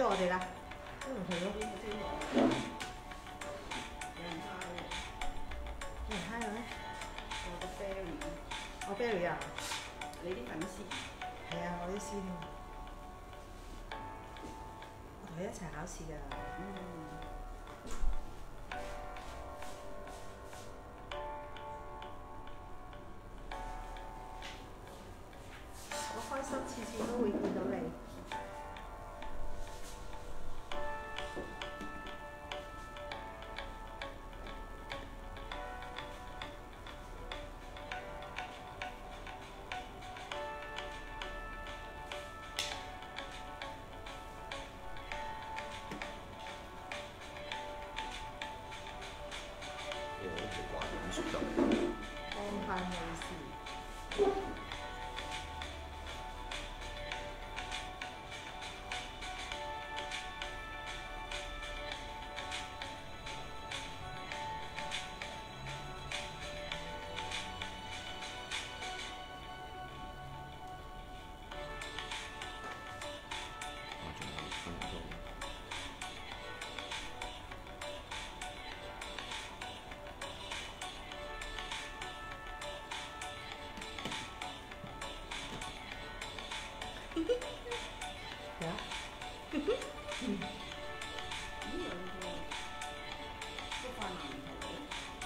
到我哋啦，都唔去咯。有人嗨嘅咩？ 我個 Berry， 我 Berry 啊， 你啲粉絲係啊，我啲師兄，我同佢一齊考試㗎。我開心次次都會見到你。安排冇事。有啊。 都快慢唔同嘅。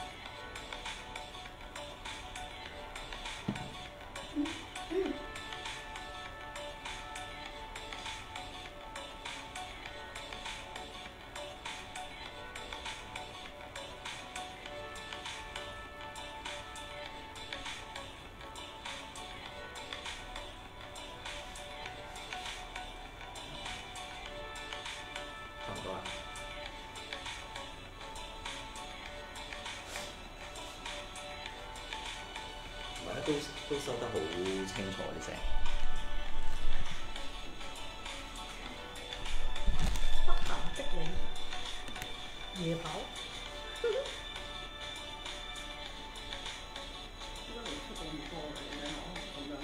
差唔多啦。唔係啊，都收得好清楚啲聲。 北鹹積你夜跑。 應該未出過咁多嘅，咁樣。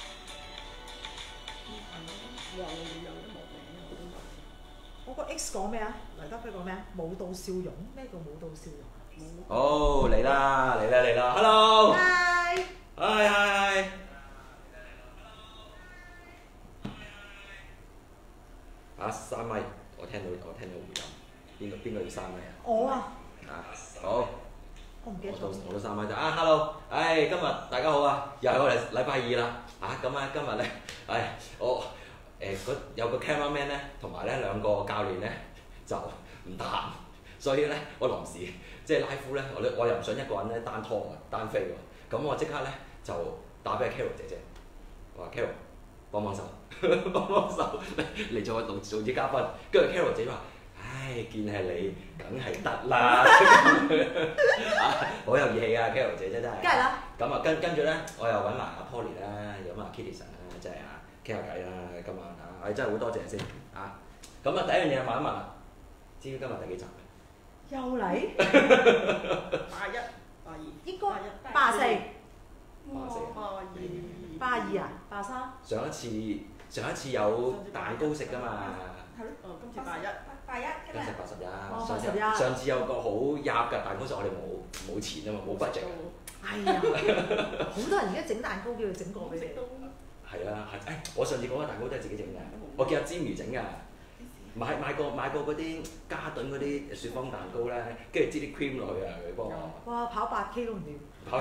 有都冇名我都話。 我個 X 講咩啊？黎德輝講咩啊？舞蹈笑容，咩叫舞蹈笑容啊？ 好嚟啦嚟啦嚟啦 ！Hello， 嗨， 嗨。啊，三米，我聽到回音，邊個要三米啊？ 我啊， 啊，好。我我唔記得咗。 都三米就啊 ，hello，今日大家好啊，又係我哋禮拜二啦，咁啊今日咧，我有個 cameraman 咧，同埋咧兩個教練咧就唔得閒，所以咧我臨時即係拉夫咧，我又唔想一個人咧單拖單飛喎，咁我即刻咧就打俾 Carol 姐姐，我話 Carol 幫手，幫手嚟做啲嘉賓，跟住 Carol 姐姐話。唉，見係你，梗係得啦，好有義氣啊 ，Carol 姐姐真係。 梗係啦。 咁啊，跟住咧，我又揾埋阿 Polly 啦，咁啊 Kitty 神啦，即係傾下偈啦，今晚真係好多謝先啊！咁啊，第一樣嘢問一問啦，知唔知今日第幾集？ 又嚟？ 81、82， 應該84。 82、 82啊？83？ 上一次有蛋糕食㗎嘛？ 係咯，今次81。 今次81， 81 上次有個好入嘅蛋糕食，我哋冇錢啊嘛，冇 budget。 哎呀，好多人而家整蛋糕叫佢整過俾你。 係啊，我上次嗰個蛋糕都係自己整嘅，我叫阿 Jimmy 整㗎。買過嗰啲嘉頓嗰啲雪芳蛋糕咧，跟住擠啲 cream 落去啊，佢幫我。 哇！跑8K 都唔掂。 跑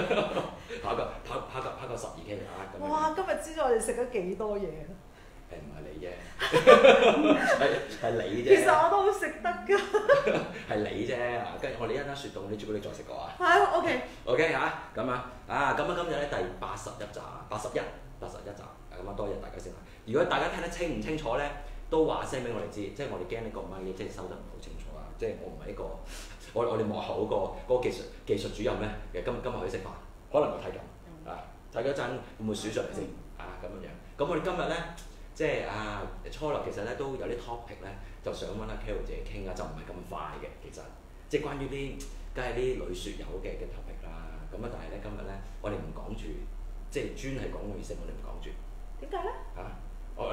夠12K 啊！咁樣。 哇！今日知道我哋食咗幾多嘢。 唔係你啫，係你啫。 其實我都好食得㗎。 係你啫，跟住我哋一間雪凍啲朱古力再食過啊。 係 OK。 OK 嚇，咁今日咧第81集，咁多謝大家先啦。如果大家聽得清唔清楚咧，都話聲俾我哋知，即係我哋驚呢個咪即係收得唔好清楚啊。即係我唔係一個，我哋幕後嗰個技術主任咧，其實今日去食飯，可能會睇緊啊，睇嗰陣會唔會數上嚟先啊咁樣。咁我哋今日咧。即係初頭其實咧都有啲 topic 咧，就想揾阿 Carol 姐傾啊，就唔係咁快嘅其實，即係關於梗係啲女雪友嘅 topic 啦。咁但係咧今日咧，我哋唔講住，即係專係講女性，我哋唔講住。 點解咧？ 我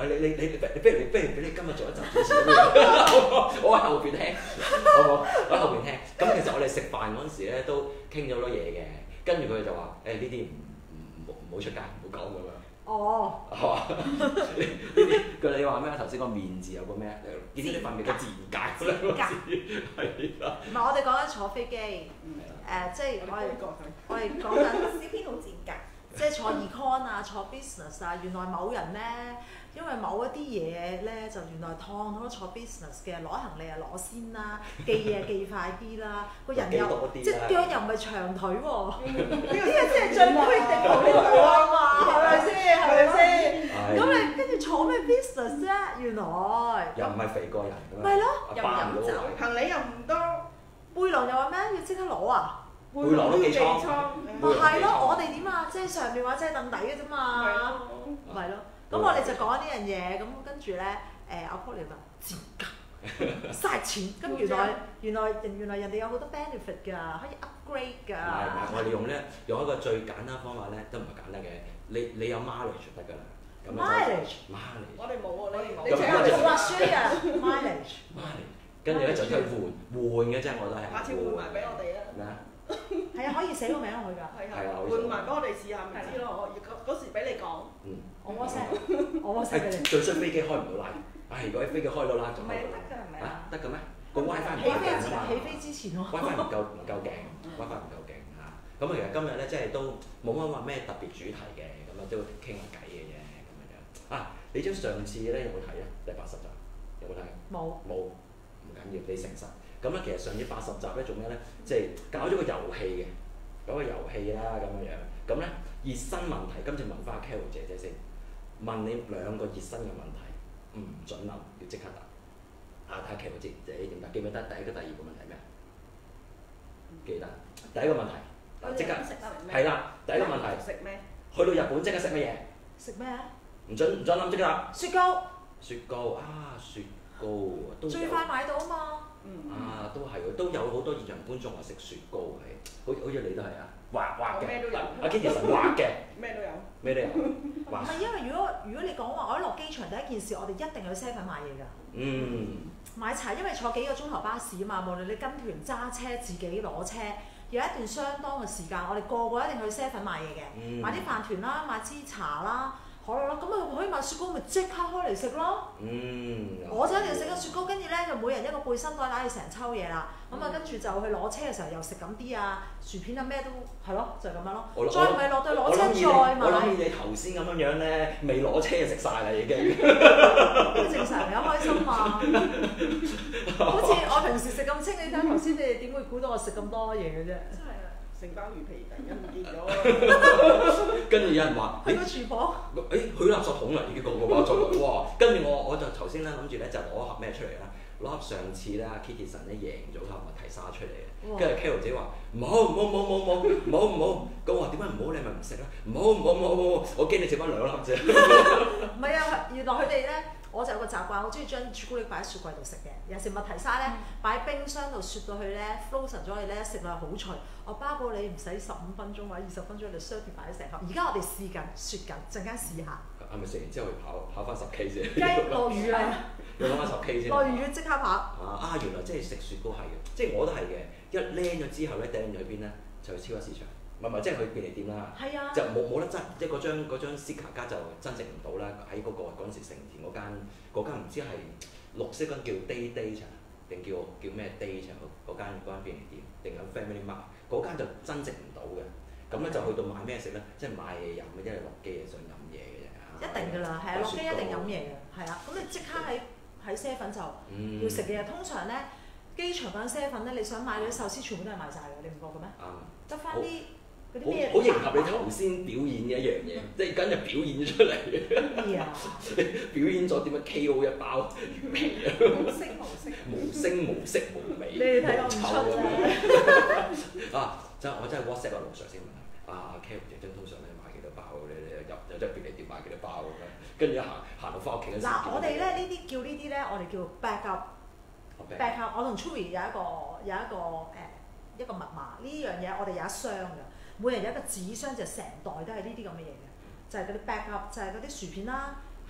不如俾你今日做一集主持，我喺後邊聽，我喺後邊聽。咁其實我哋食飯嗰陣時咧都傾咗好多嘢嘅，跟住佢哋就話呢啲唔好出街，唔好講咁樣。 哦， 係嘛？呢啲你話咩？頭先個面字有個咩？見到你塊面嘅字界嗰兩個字係啦。 唔係我哋講緊坐飛機，即係我哋講緊小編好賤格。 即係坐 econ 啊，坐 business 啊，原來某人咧，因為某一啲嘢咧，就原來燙咗坐 business 嘅，攞行李啊攞先啦，寄嘢寄快啲啦，個人又即係腳又唔係長腿喎，呢個先係最 critical 呢個啊嘛，係咪先？係咪先？咁你跟住坐咩 business 啫？原來又唔係肥過人咁樣， 咪咯， 又唔飲酒，行李又唔多， 背囊又話咩？要即刻攞啊！ 背囊都幾倉， 咪係咯，我哋點啊？即係上面或者係凳底嘅啫嘛，咪咯。咁我哋就講呢樣嘢，咁跟住咧，阿 Paul 嚟話賤格，嘥錢。咁原來人哋有好多 benefit 㗎，可以 upgrade 㗎。 唔係，我哋用一個最簡單方法咧，都唔係簡單嘅。你有 mileage 得㗎啦。mileage， 我哋冇喎，你你做話 share mileage， 跟住咧就去換嘅啫，我都係。 下次換埋俾我哋啊！ 咩啊？ 係啊，可以寫個名落去㗎。 係啊，換埋俾我哋試下，咪知咯。嗰時俾你講。 我 WhatsApp 俾你。 最衰飛機開唔到拉，如果飛機開到拉就唔係得㗎，係咪啊？ 得嘅咩？個 WiFi 唔夠勁啊嘛。 起飛之前喎。 WiFi 唔夠勁，WiFi 唔夠勁嚇。咁其實今日咧，即係都冇乜話咩特別主題嘅，咁啊都傾下偈嘅啫，咁樣。你將上次咧有冇睇啊？第80集有冇睇？冇，唔緊要，你誠實。咁咧，其實上次80集咧做咩咧？即係搞咗個遊戲嘅，搞個遊戲啦咁樣。咁咧熱身問題，今次問翻阿 Carol 姐姐先，問你2個熱身嘅問題，唔準諗，要即刻答。睇下 Carol 姐姐點答？記唔記得第一個、第二個問題咩？記得。第一個問題，即刻係啦。第一個問題食咩？ 去到日本即刻食乜嘢？ 食咩啊？ 唔準諗，即刻答。 雪糕。雪糕都最快買到啊嘛。 都係喎，都有好多現場觀眾話食雪糕係，好似你都係啊，滑嘅，阿 Kitty 神滑嘅， 咩都有， 唔係因為如果你講話，我一落機場第一件事，我哋一定去 7 買嘢㗎。買茶，因為坐幾個鐘頭巴士啊嘛，無論你跟團揸車自己攞車，有一段相當嘅時間，我哋個個一定去 7 買嘢嘅，買啲飯團啦，買支茶啦。可樂啦，咁啊可以買雪糕，咪即刻開嚟食咯。我就一定要食個雪糕，跟住咧就每人一個背心袋揦住成抽嘢啦。咁啊跟住就去攞車嘅時候又食咁啲啊，薯片啊咩都係咯，就係咁樣咯。再唔係落到攞車再買。 我諗你頭先咁樣咧，未攞車就食晒啦已經。 正常有開心嘛？好似我平時食咁清，你睇頭先你哋點會估到我食咁多嘢嘅啫？ 真係啊！成包魚皮突然間唔見咗， 跟住有人話： 去個廚房。 去垃圾桶啦，已經個包裝。哇！跟住我就頭先咧諗住咧就攞盒咩出嚟啦，攞盒上次咧 Kitty 神咧贏咗盒麥提沙出嚟嘅，跟住 Carol 姐話唔好，咁我話點解唔好？你咪唔食啦？唔好，我驚你食翻2粒啫。 唔係啊，原來佢哋咧。我就有個習慣，我中意將朱古力擺喺雪櫃度食嘅。有時麥提沙咧，擺喺冰箱度雪到去咧 frozen 咗你咧，食落好脆。我包保你唔使15分鐘或者20分鐘，你 serve 擺成盒。而家我哋試緊雪緊，陣間試下。係咪食完之後去跑翻10K 先？雞落雨啊！要攞翻10K 先。落雨即刻跑。原來即係食雪糕係嘅，即係我都係嘅。一靚咗之後咧，掟咗去邊咧？就去超級市場。唔係，即係去便利店啦，就冇得增，即係嗰張 sticker 卡就增值唔到啦。喺嗰陣時成田嗰間唔知係綠色嗰間叫 Day 場，定叫咩 Day 場嗰間便利店，定係 Family Mart 嗰間就增值唔到嘅。咁咧就去到買咩食咧？即係買嘢飲嘅，因為落機想飲嘢嘅啫。一定㗎啦，係啊，落機一定飲嘢嘅，係啊。咁你即刻喺 7 就要食嘅嘢，通常咧機場嗰間7咧，你想買嗰啲壽司全部都係賣晒㗎，你唔覺嘅咩？得翻啲。好迎合你頭先表演嘅一樣嘢，即係緊就表演咗出嚟嘅。表演咗點樣 KO 一包魚皮啊！無聲無色無味，你哋睇我唔出啫。我真係 WhatsApp 陸 Sir 先問啊 Carol 姐通常你買幾多包？你有隻便利店買幾多包咁樣？跟住行到翻屋企嗰時。我哋咧呢啲咧，我哋叫 backup。我同 Chewy 有一個密碼，呢樣嘢我哋有一箱㗎。每人有一個紙箱，就成袋都係呢啲咁嘅嘢嘅，就係嗰啲 backup，就係嗰啲薯片啦、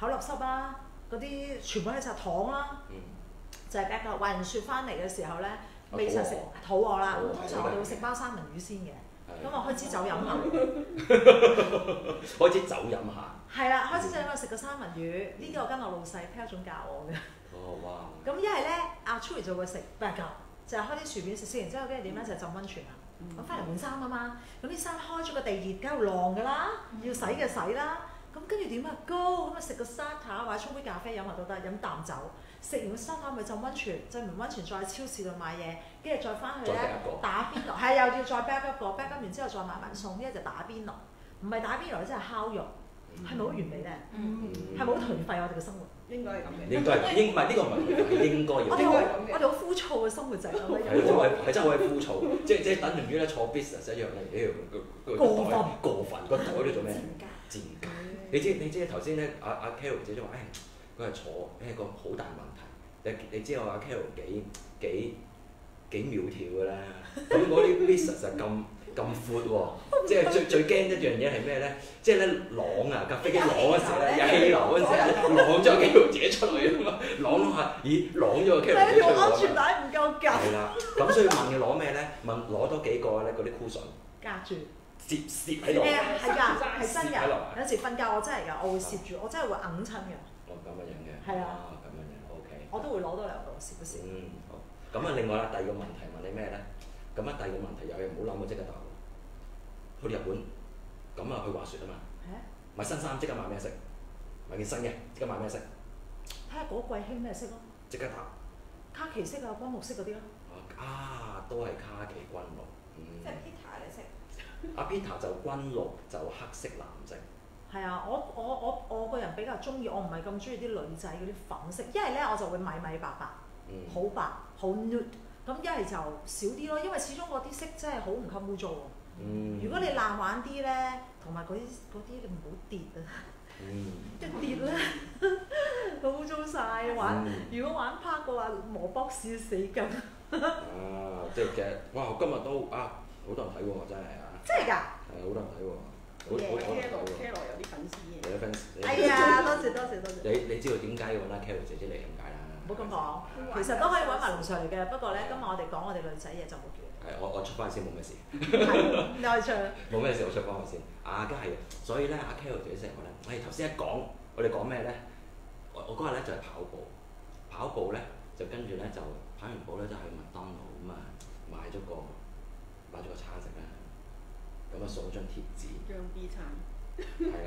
口立濕啦，嗰啲全部係就糖啦，就係 back up。滑雪翻嚟嘅時候咧，未曾食肚餓啦，通常我哋會食包三文魚先嘅，咁我開支酒飲下， 開支酒飲下。 係啦，開始就因為食個三文魚，呢個我跟我老細 Pel 總教我嘅。 哦，哇！ 咁一係咧，阿 Chewy 就會食 back up，就係開啲薯片食完之後，跟住點咧就浸温泉啦。咁翻嚟換衫啊嘛，咁啲衫開咗個地熱，梗係要晾㗎啦，要洗嘅洗啦。咁跟住點啊？高咁啊食個沙塔或者沖杯咖啡飲下都得，飲啖酒。食完個沙塔咪浸温泉，浸完温泉再喺超市度買嘢，跟住再翻去咧打邊爐，係又要再 back up 個 back up 完之後再買埋餸，一係就打邊爐，唔係打邊爐即係烤肉。係咪好完美咧？係咪好頹廢我哋嘅生活？ 應該係咁嘅。 應該係應唔係呢個唔係應該要。 我哋好枯燥嘅生活就係咁樣。 係真係好枯燥，即係等同於咧坐 business 一樣咧，過分個袋都做咩？賤格！你知頭先咧，阿 Carol 姐姐話佢係坐個好大問題。你知我阿 Carol 幾苗條㗎啦，咁嗰啲 business 就咁闊喎，即係最驚一樣嘢係咩咧？即係咧啷啊架飛機啷嗰時咧，有氣流嗰時咧，啷咗 Carol 姐出嚟啊嘛，啷下，咦啷咗個 Carol 姐出嚟喎。條安全帶唔夠緊。 係啦，咁所以問佢攞咩咧？攞多幾個咧嗰啲 cushion。夾住。攝喺度。 係㗎，係真㗎。有時瞓覺我真係㗎，我會攝住，我真係會揞親㗎。 哦，咁樣嘅。 係啊。 咁樣嘅 ，OK。 我都會攞多兩個攝一攝。 好。咁啊，另外啦，第二個問題問你咩咧？咁啊，第二個問題有嘢唔好諗，我即刻答。去日本，咁啊去滑雪啊嘛。買新衫即刻買咩色？買件新嘅，即刻買咩色？ 睇下嗰季興咩色咯。 即刻答。 卡其色啊，軍綠色嗰啲咯。 都係卡其軍綠。 即係 Peter 你識？ 阿 Peter 就軍綠就黑色藍色。 係啊，我個人比較中意，我唔係咁中意啲女仔嗰啲粉色，一係咧我就會米白白，好白好 nude， 咁一係就少啲咯，因為始終嗰啲色真係好唔襟污糟喎。如果你爛玩啲咧，同埋嗰啲你唔好跌啊！一跌咧，好污糟曬玩。如果玩 park 嘅話，磨博士死緊。 即係其實哇，今日都好多人睇喎，真係啊！ 真係㗎？ 係好多人睇喎，好多人睇喎。 Carol 有啲粉絲嘅。 有啲 fans。 係啊，多謝。 你知道點解要揾阿 Carol 姐姐嚟咁解啦？ 唔好咁講，其實都可以揾埋龍 Sir 嚟嘅，不過咧今日我哋講我哋女仔嘢就冇叫。 係，我出翻先冇咩事。 你可以出。冇咩事，我出翻去先。梗係，所以咧，阿 Carol 姐姐成日話咧，頭先一講，我哋講咩咧？我嗰日咧就係跑步咧就跟住咧就跑完步咧就去麥當勞咁啊，買咗個餐食啦，咁啊送咗張貼紙。 姜 B 餐。 係啦，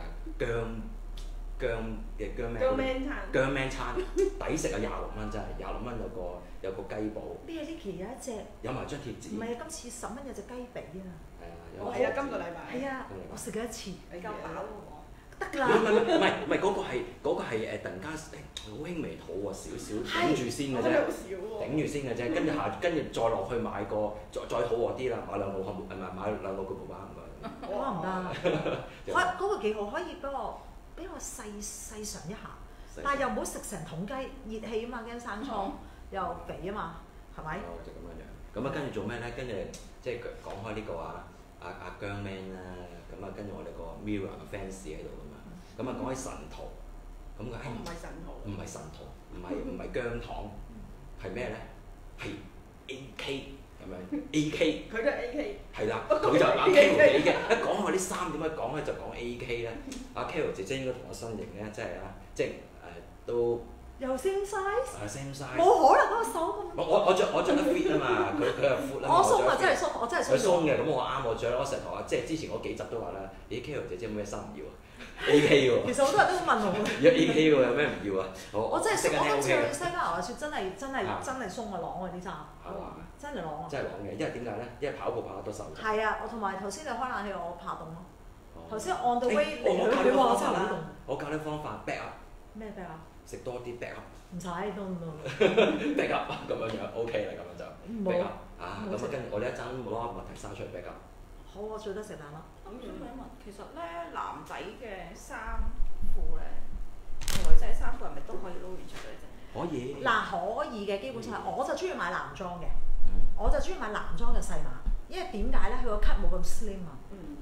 姜 man 餐，抵食啊！26蚊真係，26蚊有個雞堡。 呢個 Licky 有一隻。有埋張貼紙。唔係啊，今次10蚊有隻雞髀啊。 係啊，今個禮拜。 係啊，我食咗一次。 你夠飽喎。 得啦。 唔係嗰個係突然間好輕微肚喎，少少頂住先嘅啫。頂住先嘅啫，跟住再落去買個再肚餓啲啦，買兩個漢堡，買兩個巨無霸咁樣。 哇唔得，嗰個幾好，可以俾我細嘗一下，但係又唔好食成桶雞，熱氣啊嘛，驚生瘡，又肥啊嘛，係咪？ 就咁樣。咁啊，跟住做咩咧？跟住即係講開呢個阿姜 man 啦，咁啊跟住我哋個 Mirror 嘅 fans 喺度㗎嘛，咁啊講起神徒，咁佢唔係神徒， 唔係姜糖，係咩咧？係 AK。咁樣 AK， 佢都係 AK。係啦，佢就阿 Carol 姐姐嘅。一講開啲衫點解講咧，就講 AK 咧。阿 Carol 姐姐應該同我身形咧，即係都又 same size。 same size。 冇可能嗰個手咁。 我着得 fit 啊嘛，佢又闊啊嘛。 我鬆啊，真係鬆，我真係鬆。 佢鬆嘅，咁我啱我着，我成日同話，即係之前嗰幾集都話啦，咦 Carol 姐姐有咩衫唔要啊？ AK 喎， 其實好多人都會問我。 有 AK 喎，有咩唔要啊？ 我真係我今次去西班牙滑雪真係鬆啊，朗啊啲衫。真係朗啊！ 真係朗嘅，因為點解咧？因為跑步跑得多手。 係啊，我同埋頭先你開冷氣，我怕凍咯。頭先 on the way 嚟佢話真係好凍。我教你方法 back up。咩 back up？食多啲 back up。唔使都 back up 咁樣 OK 啦，咁樣就 back up 咁啊，跟住我哋一陣攞個問題生出嚟 back up。好，我最多食蛋咯。 咁想問，其實咧男仔嘅衫褲咧，同女仔衫褲係咪都可以撈完出嚟啫？ 可以。 嗱，可以嘅，基本上我就中意買男裝嘅，我就中意買男裝嘅細碼，因為點解咧？佢個 cut 冇咁 slim 啊。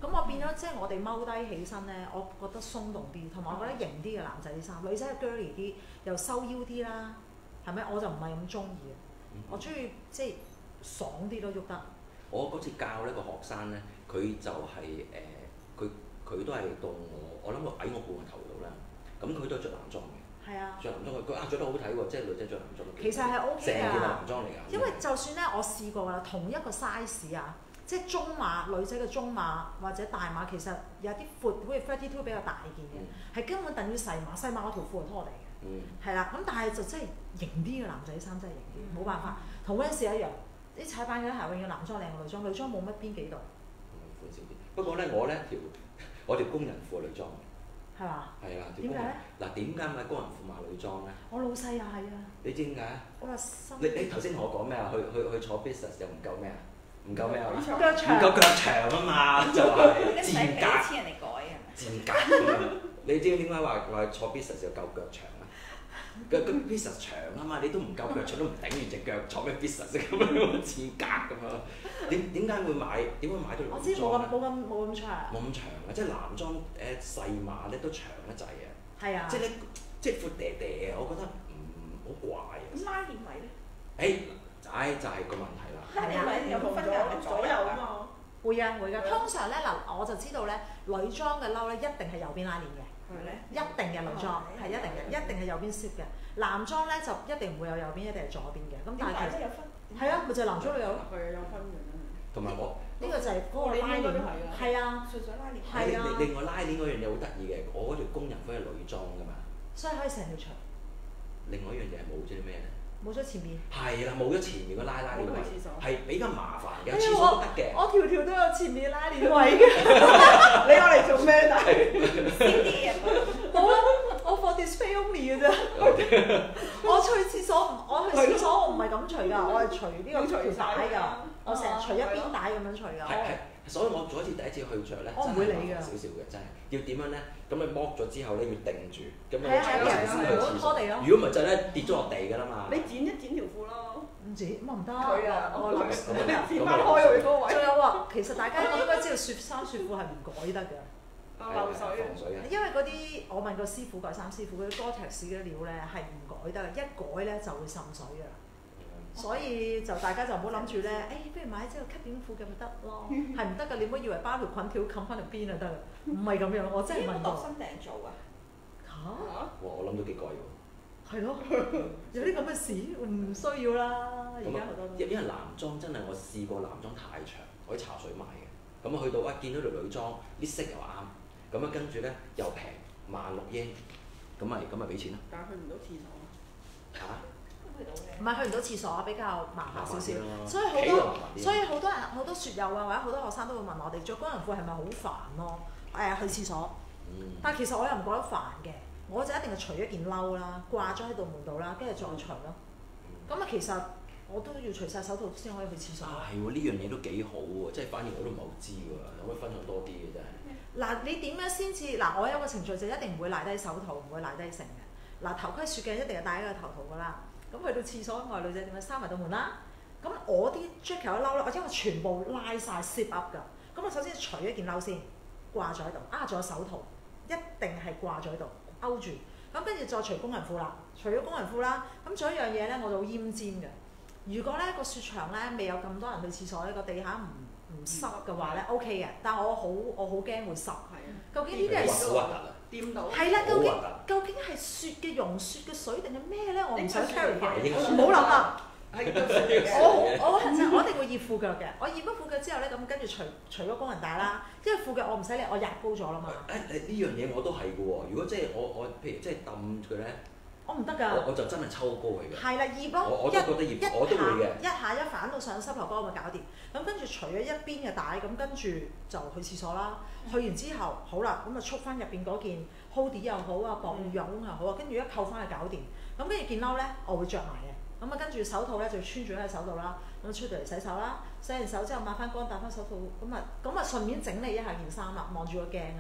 咁我變咗即係我哋踎低起身咧，我覺得鬆動啲，同埋我覺得型啲嘅男仔啲衫，女仔係 girly 啲，又收腰啲啦，係咪？我就唔係咁中意嘅，我中意即係爽啲咯，喐得。 我嗰次教呢個學生咧，佢就係佢都係到我諗佢矮我半個頭度啦，咁佢都係着男裝嘅。 係啊， 着男裝佢着得好睇喎，即係女仔着男裝。 其實係 O 成 K 件係㗎， 男裝嚟㗎。 因為就算咧，我試過啦，同一個 size 啊，即係中碼女仔嘅中碼或者大碼，其實有啲闊，好似 32比較大件嘅，係根本等於細碼，細碼嗰條褲係拖地嘅，係啦。咁但係就真係型啲嘅男仔衫真係型啲，冇辦法。同嗰陣時一樣，啲踩板嗰啲鞋永遠男裝靚過女裝，女裝冇乜邊幾度。 寬少啲。不過咧，我條工人褲係女裝嘅。 係嘛？ 係啦。 點解咧？ 嗱，點解買工人褲買女裝咧？ 我老細又係啊。 你知點解啊？ 我話心。 你頭先同我講咩啊？去坐 business 又唔夠咩啊？唔夠咩啊？ 腳唔夠腳長啊嘛，就係你使賤格。 俾錢人哋改啊？ 賤格咁樣。你知唔知點解話坐 business 要夠腳長啊？個 business 長啊嘛，你都唔夠腳長，都唔頂住隻腳，坐咩 business 咁樣賤格咁樣。點解會買？點會買到我知女裝咧？ 冇咁長。 冇咁長啊！即係男裝細碼咧都長得滯啊！ 係啊。 即係咧，即係闊嗲嗲，我覺得好怪啊！ 咁拉鏈位咧？ 就係個問題啦。 拉鏈位有冇分人左右啊嘛？ 會㗎。通常咧嗱，我就知道咧，女裝嘅褸咧一定係右邊拉鏈嘅。 係咧。 一定嘅女裝係一定嘅，一定係右邊 zip 嘅。男裝咧就一定唔會有右邊，一定係左邊嘅。咁但係其實有分。 係啊，咪就係男裝女有咯。 係啊，有分嘅。 同埋我呢個就係嗰個拉鏈，係啊， 純粹拉鏈。 係啊。 另外拉鏈嗰樣嘢好得意嘅，我嗰條工人褲係女裝㗎嘛。 所以可以成條長。 另外一樣嘢係冇咗啲咩咧？ 冇咗前面。 係啦，冇咗前面個拉鏈位，係比較麻煩嘅。 哎廁所都得嘅。 我條條都有前面拉鏈位嘅。 你攞嚟做咩？但係啲嘢冇啊，我 for display only 嘅啫。我去廁所我去廁所我唔係咁除㗎，我係除呢個條帶㗎。我成日除一邊帶咁樣除㗎。 所以我第一次去着咧， 我唔會理㗎。 少少嘅真係要點樣咧？咁你剝咗之後咧要定住，咁你係啊，拖地咯。 如果唔係就咧跌咗落地㗎啦嘛。 你剪一剪條褲咯。 唔剪咁唔得。 佢啊， 我剪翻開佢嗰位。 仲有啊，其實大家應該知道雪衫雪褲係唔改得㗎。 漏水。 防水啊。 因為嗰啲我問個師傅改衫師傅，嗰啲 Gore-Tex 嘅料咧係唔改得，一改咧就會滲水㗎。所以就大家就唔好諗住咧，不如買支個吸點褲嘅咪得咯，係唔得㗎。你唔好以為包條裙條冚翻條邊就得啦，唔係咁樣。我真係問過。 度身訂做啊？ 我諗到幾貴喎。 係咯，有啲咁嘅事唔需要啦。而家好多都。 因為男裝真係我試過男裝太長，我喺茶水買嘅。咁去到見到條女裝啲色又啱，咁跟住咧又平16英，咁咪俾錢咯。 但係去唔到廁所。 嚇？ 唔係去唔到廁所，比較麻煩少少，所以好多人好多雪友啊，或者好多學生都會問我哋着工人褲係咪好煩咯？去廁所，但係其實我又唔覺得煩嘅，我就一定係除一件褸啦，掛咗喺度門度啦，跟住再除咯。咁啊，其實我都要除晒手套先可以去廁所。 係喎，呢樣嘢都幾好喎，即係反而我都唔係好知喎，可唔可以分享多啲嘅真係？ 嗱，你點樣先至？嗱，我有個程序就一定唔會賴低手套，唔會賴低成嘅。嗱，頭盔雪鏡一定係戴喺個頭套㗎啦。咁去到廁所外，女仔點樣閂埋道門啦？咁我啲 jacket 嘅褸咧，我因為全部拉晒 zip up 㗎。咁我首先除一件褸先，掛咗喺度。仲有手套，一定係掛咗喺度，勾住。咁跟住再除工人褲啦，除咗工人褲啦，咁仲有一樣嘢咧，我就好奄尖嘅。如果咧個雪場咧未有咁多人去廁所咧，個地下唔濕嘅話咧 OK 嘅，但係我好驚會濕。究竟呢啲係掂到？ 係啦，究竟係雪嘅融雪嘅水定係咩咧？我唔想 carry 嘅， 唔好諗啦。 係我一定會熱褲腳嘅。我熱咗褲腳之後咧，咁跟住除咗工人帶啦，因為褲腳我唔使理，我壓高咗啦嘛。 呢樣嘢我都係嘅喎。如果即係我譬如即係揼佢咧， 我唔得㗎。 我就真係抽高佢嘅。 係啦，熱咯。 我都覺得熱，我都會嘅。 一下一反到上膝頭哥咪搞掂。咁跟住除咗一邊嘅帶，咁跟住就去廁所啦。去完之後，好啦，咁啊束翻入邊嗰件 hoodie 又好啊，薄羽絨又好啊，跟住一扣翻去搞掂。咁跟住件褸咧，我會着埋嘅。咁啊跟住手套咧就穿住喺手度啦。咁出到嚟洗手啦，洗完手之後抹翻乾，戴翻手套，咁啊順便整理一下件衫啦，望住個鏡啊，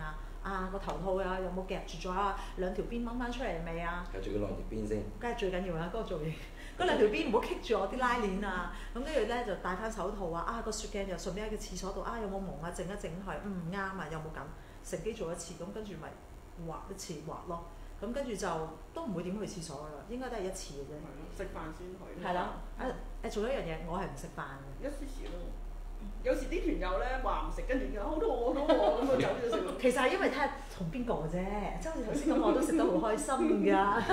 啊個頭套啊有冇夾住咗啊，兩條邊掹翻出嚟未啊？ 係仲要晾條邊先。 梗係最緊要啦，嗰個造型。嗰兩條邊唔好棘住我啲拉鏈啊！咁跟住咧就戴翻手套啊！個雪鏡又順便喺個廁所度有冇蒙啊？整一整佢，啱啊！有冇咁？乘機做一次，咁跟住咪畫一次畫咯。咁跟住就都唔會點去廁所噶啦，應該都係一次嘅啫。 食飯先去。 係啦，做咗一樣嘢，我係唔食飯嘅。 一時時咯。有時啲團友咧話唔食，跟住佢好肚餓，好肚餓咁就走咗食。 其實係因為睇下同邊個嘅啫，即係好似頭先咁，我都食得好開心㗎。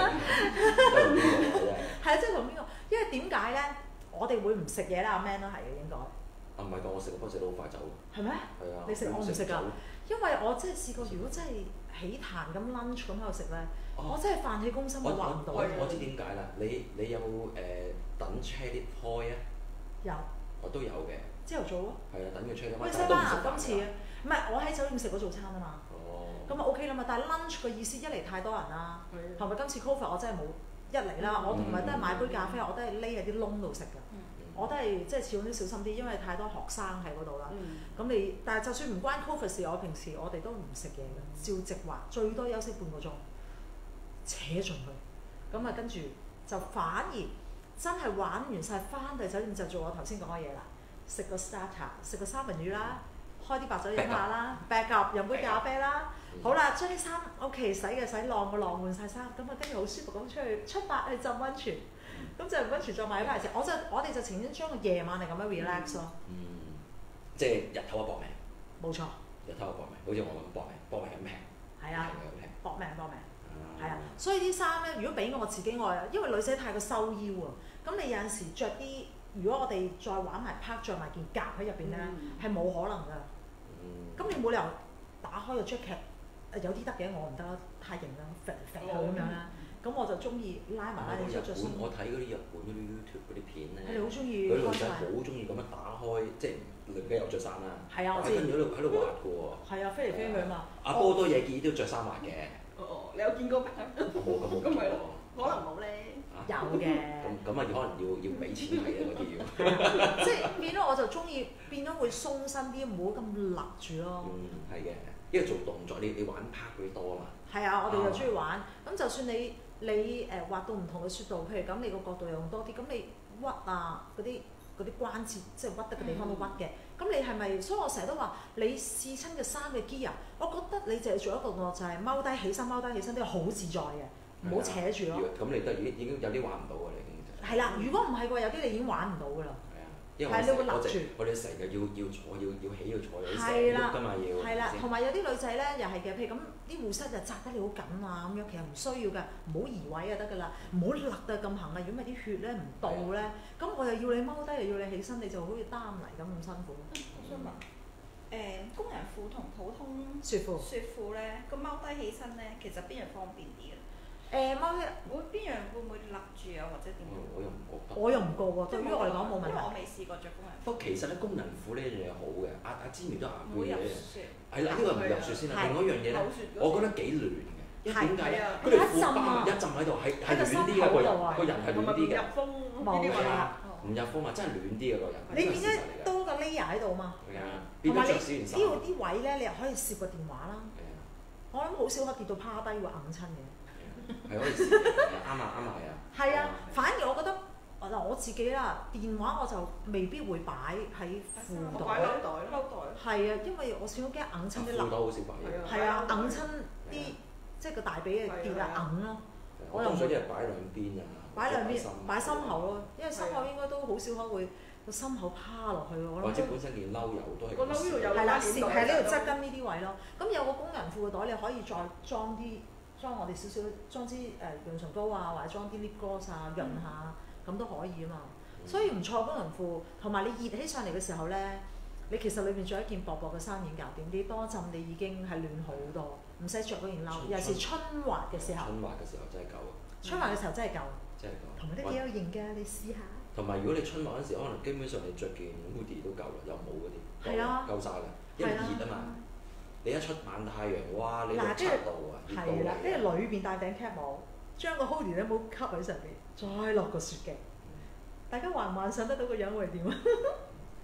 係啊，即係同邊個？因為點解咧？我哋會唔食嘢啦，阿 Man 都係嘅應該。 唔係講我食，不過食得好快走。 係咩？ 係啊。 你食我唔食㗎，因為我真係試過，如果真係起壇咁 lunch 咁喺度食咧，我真係飯氣攻心，我話唔到。 我知點解啦，你有冇等車啲開啊？ 有。 我都有嘅。 朝頭早咯。 係啊，等佢車啲開。 喂，西班牙今次唔係我喺酒店食過早餐啊嘛。咁啊 OK 啦嘛，但係 lunch 嘅意思一嚟太多人啦，同埋今次 COVID 我真係冇一嚟啦，我同埋都係買杯咖啡，我都係匿喺啲窿度食㗎。我都係即係始終都小心啲，因為太多學生喺嗰度啦。咁但係就算唔關 COVID 事，我平時我哋都唔食嘢嘅，照直話，最多休息半個鐘，扯進去。咁啊跟住就反而真係玩完晒，翻到酒店就做我頭先講嘅嘢啦，食個 starter， 食個三文魚啦，開啲白酒飲下啦 ，back up 飲杯咖啡啦。好啦，將啲衫 OK 洗嘅洗，晾個晾換晒衫，咁啊跟住好舒服咁出發去浸温泉。咁就温泉再買翻嚟食，我哋就情願將個夜晚嚟咁樣 relax 咯。 即係日頭啊搏命。 冇錯。 日頭啊搏命，好似我咁搏命咁平。 係啊。搏命。係啊，所以啲衫咧，如果俾我自己愛，因為女仔太過收腰啊，咁你有陣時着啲，如果我哋再玩埋 part 著埋件夾喺入邊咧，係冇可能㗎。咁你冇理由打開個 jacket， 有啲得嘅，我唔得啦，太型啦，揈佢咁樣啦。咁我就中意拉埋你出咗身。 我睇嗰啲日本嗰啲 YouTube 嗰啲片咧， 你好中意嗰啲女仔好中意咁樣打開，即係裏邊有着衫啦。 係啊，我知。 跟住喺度滑嘅喎。 係啊，飛嚟飛去啊嘛。 阿波多野結都着衫滑嘅。 你有見過咩？ 冇咁咪咯，可能冇咧。 有嘅。 咁可能要俾錢睇嘅嗰啲要。即係變咗我就中意變咗會鬆身啲，唔好咁勒住咯。 係嘅，因為做動作你玩拍嗰啲多啊嘛。係啊，我哋又中意玩。咁就算你畫到唔同嘅雪度，譬如咁你個角度又用多啲，咁你屈啊嗰啲關節，即係屈得嘅地方都屈嘅。咁你係咪？所以我成日都話你試親嘅衫嘅 gear，我覺得你就係做一個動作，就係踎低起身，踎低起身都係好自在嘅，唔好扯住咯。 咁你都已經有啲玩唔到㗎，你已經。 係啦，如果唔係嘅話，有啲你已經玩唔到㗎啦。 因為我哋成日要坐要起要坐有啲成日喐㗎嘛要。 係啦，同埋有啲女仔咧又係嘅，譬如咁啲護膝就紮得你好緊啊咁樣，其實唔需要㗎，唔好移位就得㗎啦，唔好勒得咁行啊，如果咪啲血咧唔到咧，咁我又要你踎低又要你起身，你就好似擔泥咁辛苦。 我想問工人褲同普通雪褲咧，個踎低起身咧，其實邊樣方便啲啊？ 踎低邊樣會唔會勒住啊，或者點樣？ 我又唔覺得。 我又唔覺喎，對於我嚟講冇問題。 因為我未試過着工人褲。 不過其實咧，工人褲呢樣嘢好嘅，阿芝苗都話唔會入雪。 係啦，呢個唔入雪先啦。另外一樣嘢咧，我覺得幾暖嘅。因為點解咧？佢哋褲包一浸喺度係暖啲嘅，個人係暖啲嘅。 入風呢啲位啊？ 唔入風啊，真係暖啲嘅個人。 你變咗多個 layer 喺度嘛？ 係啊， 同埋你呢度啲位咧，你又可以攝個電話啦。我諗好少可跌到趴低會硬親嘅。 係可以試，啱啊係啊，反而我覺得嗱我自己啦，電話我就未必會擺喺褲袋。 擺褸袋。 係啊，因為我始終驚硬親啲褲袋好少擺嘅。 係啊，硬親啲即係個大髀嘅跌啊硬咯。 我通常啲係擺兩邊啊。 擺兩邊，擺心口咯，因為心口應該都好少可會個心口趴落去喎。 或者本身件褸油都係。 個褸要有係啦，係呢度側跟呢啲位咯。咁有個工人褲嘅袋，你可以再裝我哋少少裝支潤唇膏啊，或者裝啲 lip gloss 啊，潤下咁都可以啊嘛。所以唔錯工人褲，同埋你熱起上嚟嘅時候咧，你其實裏邊着一件薄薄嘅衫已經搞掂，你多浸你已經係暖好多，唔使着嗰件褸。尤其是春滑嘅時候。 春滑嘅時候真係夠。 春滑嘅時候真係夠。 真係夠。 同埋都幾有型㗎，你試下。 同埋如果你春滑嗰時，可能基本上你着件 hoodie 都夠啦，有帽嗰啲。 係啊。 夠晒㗎，因為熱啊嘛。你一出晚太陽，哇！你嗱， 七度啊，熱到嚟。 係啦，跟住裏邊戴頂 cap 帽，將個 hoodie 咧帽吸喺上邊，再落個雪鏡。大家幻唔幻想得到個樣會係點啊？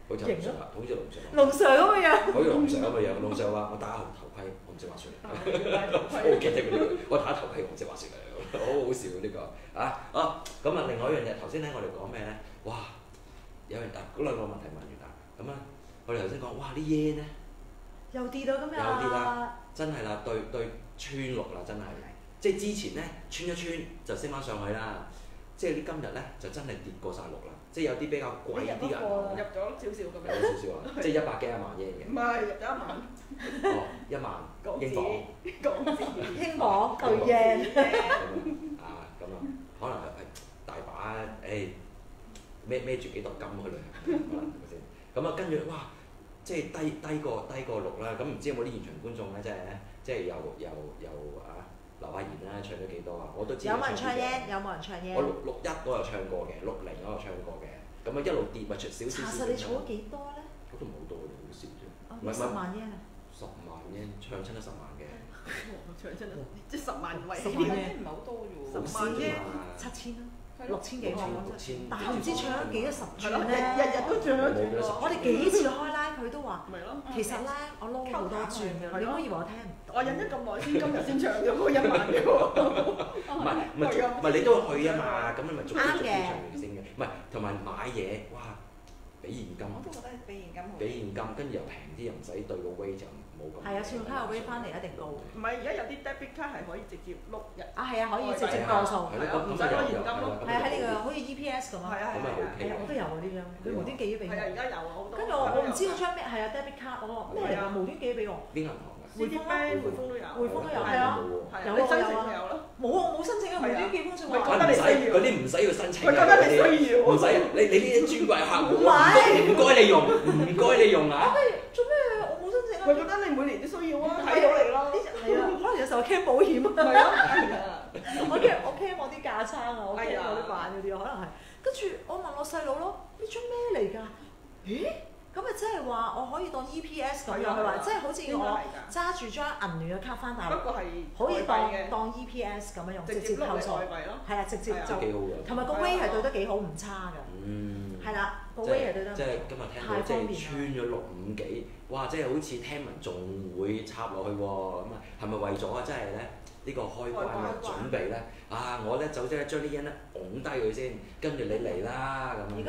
好似龍 Sir 啊，好似龍 Sir 啊。 龍 Sir 咁嘅樣。 好似龍 Sir 咁嘅樣，龍 Sir 話：我戴下頭盔，我唔識滑雪。我記得嗰啲，我戴下頭盔，我唔識滑雪嘅，好好笑呢個啊！咁啊，另外一樣嘢，頭先咧我哋講咩咧？哇！有人嗰兩個問題問完啦，咁啊，我哋頭先講哇啲 yen 咧又跌到咁樣有啲啦，真係啦，對穿六啦，真係，即係之前咧穿一穿就升翻上去啦，即係啲今日咧就真係跌過晒六啦，即係有啲比較貴啲嘅銀行入咗少少咁樣。 有少少啊，即係100幾1萬 yen 嘅。 唔係入咗1萬。 哦，1萬英鎊。 港紙。 英鎊對 yen。 咁啊，可能係大把孭住幾袋金去旅行，可能係咪先？咁啊，跟住哇，即係低過六啦。咁唔知有冇啲現場觀眾咧？即係又留下言啦，唱咗幾多啊？我都知。 有冇人唱 yen？有冇人唱 yen？ 我61嗰度唱過嘅，60嗰度唱過嘅。咁啊一路跌咪出少少。 查實你儲咗幾多咧？ 嗰都冇多嘅，好少啫。 唔係10萬 yen 啊 ！10萬 yen 唱親都10萬嘅。 唱真係即係10萬為 10萬 10萬 yen 唔係好多啫喎。 10萬 yen 7000啦，6000幾喎。 6000， 但係唔知唱咗幾多十係咯， 轉咧？ 日日都唱咗轉喎。 我哋幾次開 live 佢都話， 咪咯。 其實咧我撈好多轉嘅，你唔好以為我聽唔到。 我忍咗咁耐先，今日先唱咗嗰1萬嘅喎。 唔係你都去啊嘛，咁你咪逐啲唱完先嘅。唔係同埋買嘢，哇！俾現金。 我都覺得俾現金好。 俾現金，跟住又平啲，又唔使對個 rate 就冇咁。 係啊，信用卡個 rate 翻嚟一定高。 唔係，而家有啲 debit 卡係可以直接碌入。 啊係啊，可以直接過數。 係咯， 唔使攞現金咯。 係啊，喺呢個好似 EPS 咁啊。 係啊咁咪 OK。 係啊，我都有喎呢張，佢無端寄咗俾我。 係啊，而家有啊好多。 跟住我唔知嗰張咩係啊 debit 卡，我話咩嚟㗎？無端寄咗俾我。 邊銀行㗎？ 匯豐咯， 匯豐都有。 匯豐都有，係啊。 有啊，申請咪有咯。 冇啊，我冇申請啊，無端寄封信我。 覺得你需要。 嗰啲唔使要申請。 佢覺得你需要。 唔使，你呢啲尊貴客戶， 唔係唔該你用，唔該你用啊！ 做咩？我冇申請啊。 佢覺得你每年都需要啊，睇到你咯。 係啊，可能有時候我 claim 保險啊。 係啊，係啊。 我 claim 我啲架撐啊，我 claim 我啲板嗰啲，可能係。跟住我問我細佬咯，呢張咩嚟㗎？咦？咁咪即係話我可以當 EPS 咁樣，佢話即係好似我揸住張銀聯嘅卡翻大陸， 不過係可以當 EPS 咁樣用，直接扣數。 外幣咯。 係啊，直接就幾好嘅。 同埋個 rate 係對得幾好，唔差㗎。係啦，個 rate 係對得。 即係今日聽到即係穿咗6.5幾，哇！即係好似聽聞仲會插落去喎，咁啊係咪為咗啊？即係咧呢個開關嘅準備咧？啊，我咧就即係將啲煙咧拱低佢先，跟住你嚟啦咁樣。 而家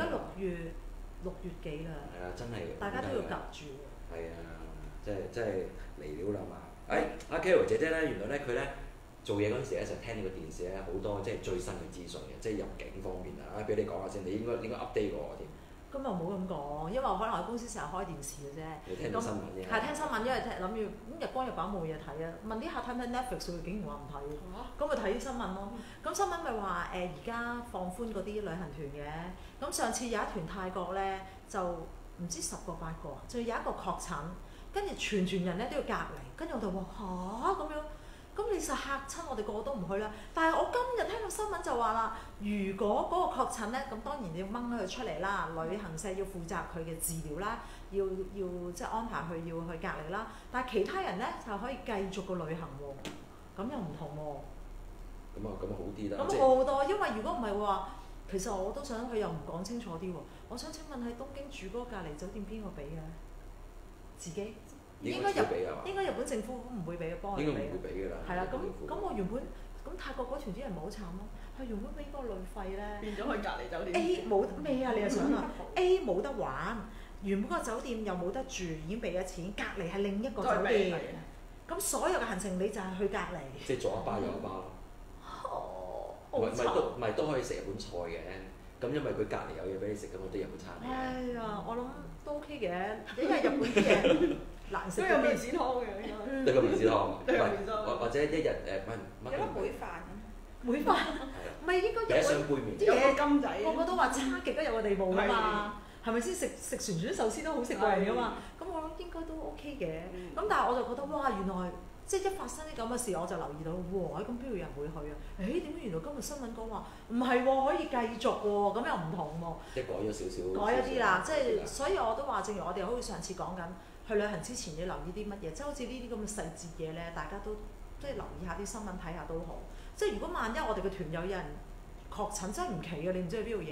6月幾啦？ 係啊，真係。 大家都要夾住。 係啊，即係嚟料啦嘛！阿 Carol 姐姐咧，原來咧佢咧做嘢嗰陣時咧，就聽呢個電視咧好多即係最新嘅資訊嘅，即係入境方面啊！俾你講下先，你應該 update 過我添。 咁又冇咁講，因為我可能喺公司成日開電視嘅啫。 你聽到新聞啫？ 係聽新聞，因為諗住咁日光日白冇嘢睇啊，問啲客睇唔睇 Netflix，佢竟然話唔睇，咁咪睇新聞咯。咁新聞咪話而家放寬嗰啲旅行團嘅，咁上次有一團泰國咧就唔知10個8個，就有一個確診，跟住全人咧都要隔離，跟住我就話嚇咁樣。咁你實嚇親我哋個個都唔去啦。但係我今日聽到新聞就話啦，如果嗰個確診咧，咁當然你要掹佢出嚟啦。旅行社要負責佢嘅治療啦，要即係安排佢要去隔離啦。但係其他人咧就可以繼續個旅行喎，咁又唔同喎。 咁好啲啦。 咁好多，因為如果唔係話，其實我都想去又唔講清楚啲喎。我想請問喺東京住嗰個隔離酒店邊個俾嘅？自己？應該日本政府唔會俾，幫我哋俾。 應該唔會俾㗎啦。 係啦，咁我原本咁泰國嗰團啲人咪好慘咯，佢原本俾嗰個旅費咧， 變咗去隔離酒店。 A 冇咩啊？你又想啊？A 冇得玩，原本個酒店又冇得住，已經俾咗錢，隔離係另一個酒店。咁所有嘅行程你就係去隔離。 即係左一巴右一巴咯。唔係都可以食日本菜嘅，咁因為佢隔離有嘢俾你食，咁我都日本餐。 哎呀，我諗都 OK 嘅，因為日本啲嘢。難食都有麵線湯嘅， 得個麵線湯，或者一日有得梅飯。 梅飯唔係應該有一箱杯麵， 有個金仔， 個個都話差極都有個地步㗎嘛，係咪先？食旋轉壽司都好食過人㗎嘛，咁我諗應該都 OK 嘅。咁但係我就覺得哇，原來即係一發生啲咁嘅事，我就留意到哇，咁邊度有人會去啊？點解原來今日新聞講話唔係喎，可以繼續喎，咁又唔同喎。 即係改咗少少。 改咗啲啦，即係所以我都話，正如我哋好似上次講緊。去旅行之前要留意啲乜嘢，即係好似呢啲咁嘅細節嘢咧，大家都即係留意下啲新聞睇下都好。即係如果萬一我哋嘅團友有人確診，真係唔奇嘅，你唔知去邊度嘢。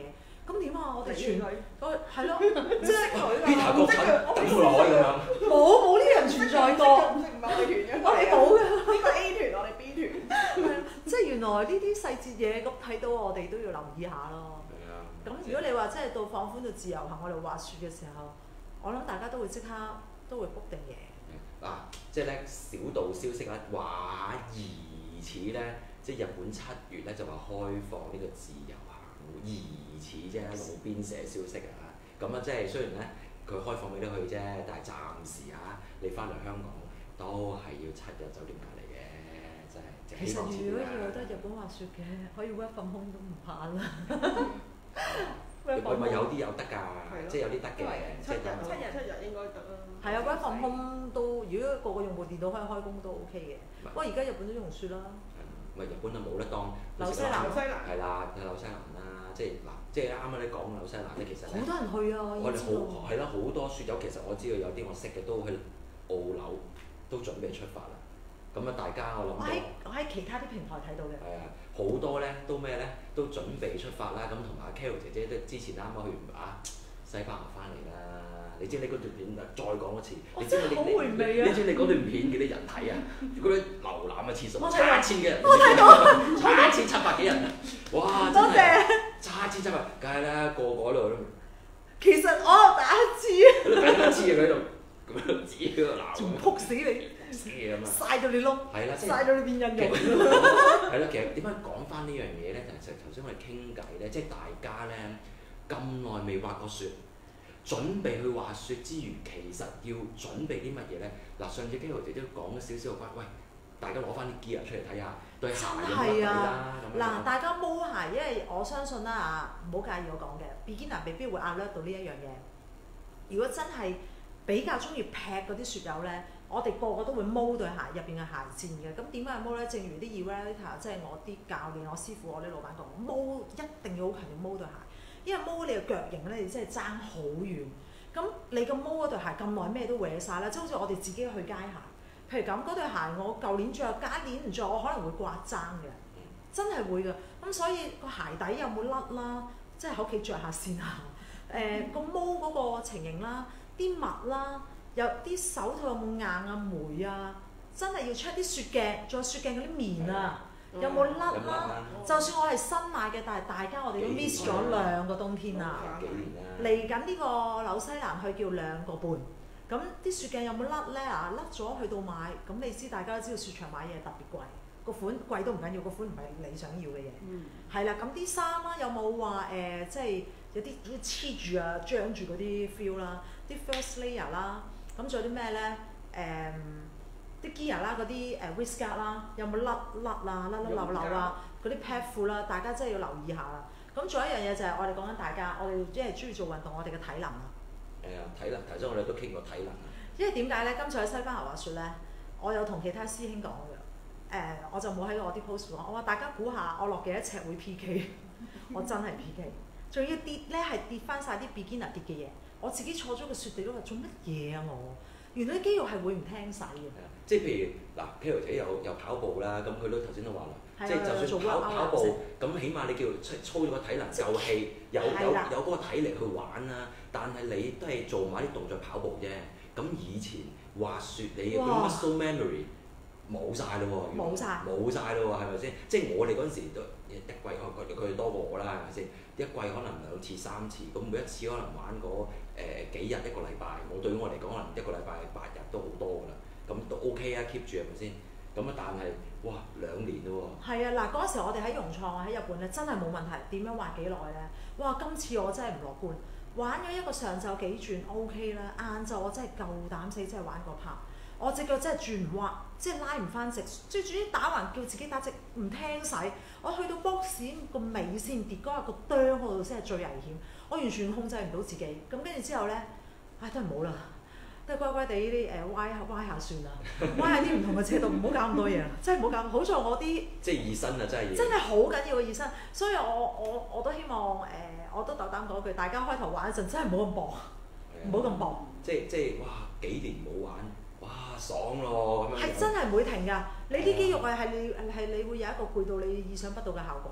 咁點啊？我哋傳傳係咯，即係邊頭國產等佢落海咁樣。 冇呢啲人存在過， 唔係我哋團嘅， 我哋冇嘅。 呢個 A 團，我哋 B 團。 係啊，即係原來呢啲細節嘢咁睇到，我哋都要留意下咯。 係啊。 咁如果你話真係到放寬到自由行，我哋滑雪嘅時候，我諗大家都會即刻都會 book 定嘢。 嗱，即係咧小道消息咧，話疑似咧，即係日本7月咧就話開放呢個自由行，疑似啫，冇邊寫消息啊。咁啊，即係雖然咧佢開放俾你去啫，但係暫時啊，你翻嚟香港都係要7日酒店隔離嘅，真係。 其實如果要得日本滑雪嘅，可以 work from home 都唔怕啦。 咪有啲有得㗎，即係有啲得嘅，即係 7日應該得啦。 係啊，work from home 都，如果個個用部電腦可以開工都 OK 嘅。不過而家日本都用雪啦。 咪日本都冇得當。 紐西蘭係啦，紐西蘭啦，即係嗱，即係啱啱你講紐西蘭咧，其實好多人去啊， 我哋好係啦，好多雪友其實我知道有啲我識嘅都去澳紐都準備出發啦。咁啊，大家我諗我喺其他啲平台睇到嘅。 係啊，好多咧都咩咧，都準備出發啦。咁同埋 Carol 姐姐都之前啱啱去完西班牙翻嚟啦。你知你嗰段片再講多次，你知好回味啊！ 你知你嗰段片幾多人睇啊？嗰啲瀏覽嘅次數7000幾人， 我睇到 7700幾人啊！哇！ 多謝 7700，梗係啦，個個喺度都。 其實我第一次。 第一次喺度咁樣指喺度鬧。 仲撲死你！ 死啊嘛！ 曬到你窿。 係啦， 曬到你變印肉。 係啦，其實點解講翻呢樣嘢咧？就係頭先我哋傾偈咧，即係大家咧咁耐未滑過雪，準備去滑雪之餘，其實要準備啲乜嘢咧？嗱，上次 Carol 姐姐都講咗少少關，喂，大家攞翻啲 gear 出嚟睇下，對鞋有乜嘢啦？ 嗱，大家毛鞋，因為我相信啦唔好介意我講嘅 beginner 未必會 alert 到呢一樣嘢。如果真係比較中意劈嗰啲雪友咧，我哋個個都會毛對鞋入邊嘅鞋墊嘅。咁點解係毛咧？正如啲 evaluator，即係我啲教練、我師傅、我啲老闆講，毛一定要好強調毛對鞋，因為毛你嘅腳型咧，你真係爭好遠。咁你個毛嗰對鞋咁耐咩都搲晒啦，即係好似我哋自己去街鞋，譬如咁嗰對鞋我舊年着，加一年唔着，我可能會刮踭嘅，真係會㗎。咁所以個鞋底有冇甩啦？即係喺屋企着下先啊。個毛嗰個情形啦，啲襪啦，有啲手套有冇硬啊霉啊，真係要 check 啲雪鏡，仲有雪鏡嗰啲棉啊，有冇甩啦？就算我係新買嘅，但係大家我哋都 miss 咗2個冬天啊！嚟緊呢個紐西蘭去叫2個半，咁啲雪鏡有冇甩咧？甩咗去到買，咁你知大家都知道雪場買嘢特別貴，個款貴都唔緊要，個款唔係你想要嘅嘢。係啦，咁啲衫啦，有冇話即係有啲黐住啊、張住嗰啲 feel 啦，啲 first layer 啦，咁仲有啲咩咧？啲 gear 啦，嗰啲wrist guard 啦，有冇甩啊、甩漏啊？嗰啲 pad 褲啦，大家真係要留意下啦。咁仲有一樣嘢就係我哋講緊大家，我哋即係中意做運動，我哋嘅體能啊。 體能，頭先我哋都傾過體能啊。 因為點解咧？今次喺西班牙滑雪咧，我有同其他師兄講嘅，我就冇喺我啲 post 講，我話大家估下我落幾多尺會 PK， 我真係 PK， 仲要跌咧係跌翻晒啲 beginner 跌嘅嘢，我自己坐咗個雪地都話做乜嘢啊我？原來啲肌肉係會唔聽使嘅。 即係譬如嗱 Carol 姐有跑步啦，咁佢都頭先都話啦，即係就算跑步，咁起碼你叫操咗個體能夠氣，有嗰個體力去玩啦。但係你都係做埋啲動作跑步啫。咁以前滑雪你嘅 muscle memory 冇晒咯喎，冇晒咯喎，係咪先？即係我哋嗰陣時都一季佢哋多過我啦，係咪先？一季可能2次3次，咁每一次可能玩嗰幾日1個禮拜。我對於我嚟講，可能1個禮拜8日都好多㗎啦。咁都 OK 啊 ，keep 住係咪先？咁啊，但係哇2年咯喎。係啊，嗱嗰陣時我哋喺融創喺日本咧，真係冇問題。點樣滑幾耐咧？哇！今次我真係唔樂觀，玩咗一個上晝幾轉 OK 啦，晏晝我真係夠膽死，真係玩個拍。我隻腳真係轉唔滑，即係拉唔翻直，最主要打橫叫自己打直，唔聽使。我去到 box 個尾先跌嗰個啄嗰度先係最危險，我完全控制唔到自己。咁跟住之後咧，都係唔好啦。都係乖乖地呢啲歪下算啦，歪下啲唔同嘅斜度，唔好搞咁多嘢啦，真係唔好搞。好在我啲即係熱身啊， 真係好緊要嘅熱身，所以我都希望我都鬥膽講句，大家開頭玩一陣真係唔好咁搏，唔好咁搏。 即係哇幾年冇玩，哇爽咯咁樣。 係真係唔會停㗎，你啲肌肉係你會有一個攰到你意想不到嘅效果。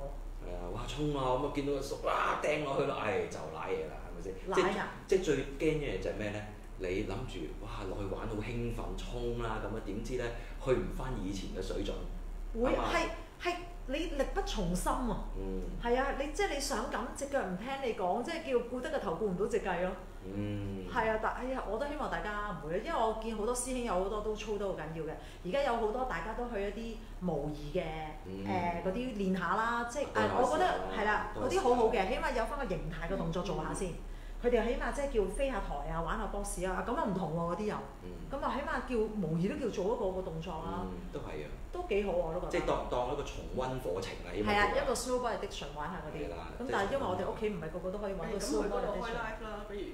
係啊，哇衝啊！咁啊見到個叔，哇掟落去咯，就賴嘢啦，係咪先？ 賴啊！ 即係最驚嘅嘢就係咩咧？你諗住哇落去玩好興奮衝啦，咁啊點知咧去唔翻以前嘅水準？ 會係你力不從心啊！係啊，你即係你想咁隻腳唔聽你講，即係叫顧得個頭顧唔到隻計咯。係啊，但係我都希望大家唔會，因為我見好多師兄有好多都操得好緊要嘅。而家有好多大家都去一啲模擬嘅嗰啲練下啦，即係我覺得係啦，嗰啲好好嘅，起碼有翻個形態嘅動作做下先。佢哋起碼即係叫飛下台啊，玩下 boss 啊，咁又唔同喎嗰啲又。咁啊，起碼叫模擬都叫做一個動作啦。 都係啊。 都幾好我都覺得。 即係當一個重溫課程啊， 係啊，一個 snowball addiction 玩下嗰啲。咁但係因為我哋屋企唔係個個都可以玩到 snowball addiction。 開 live 啦，不如。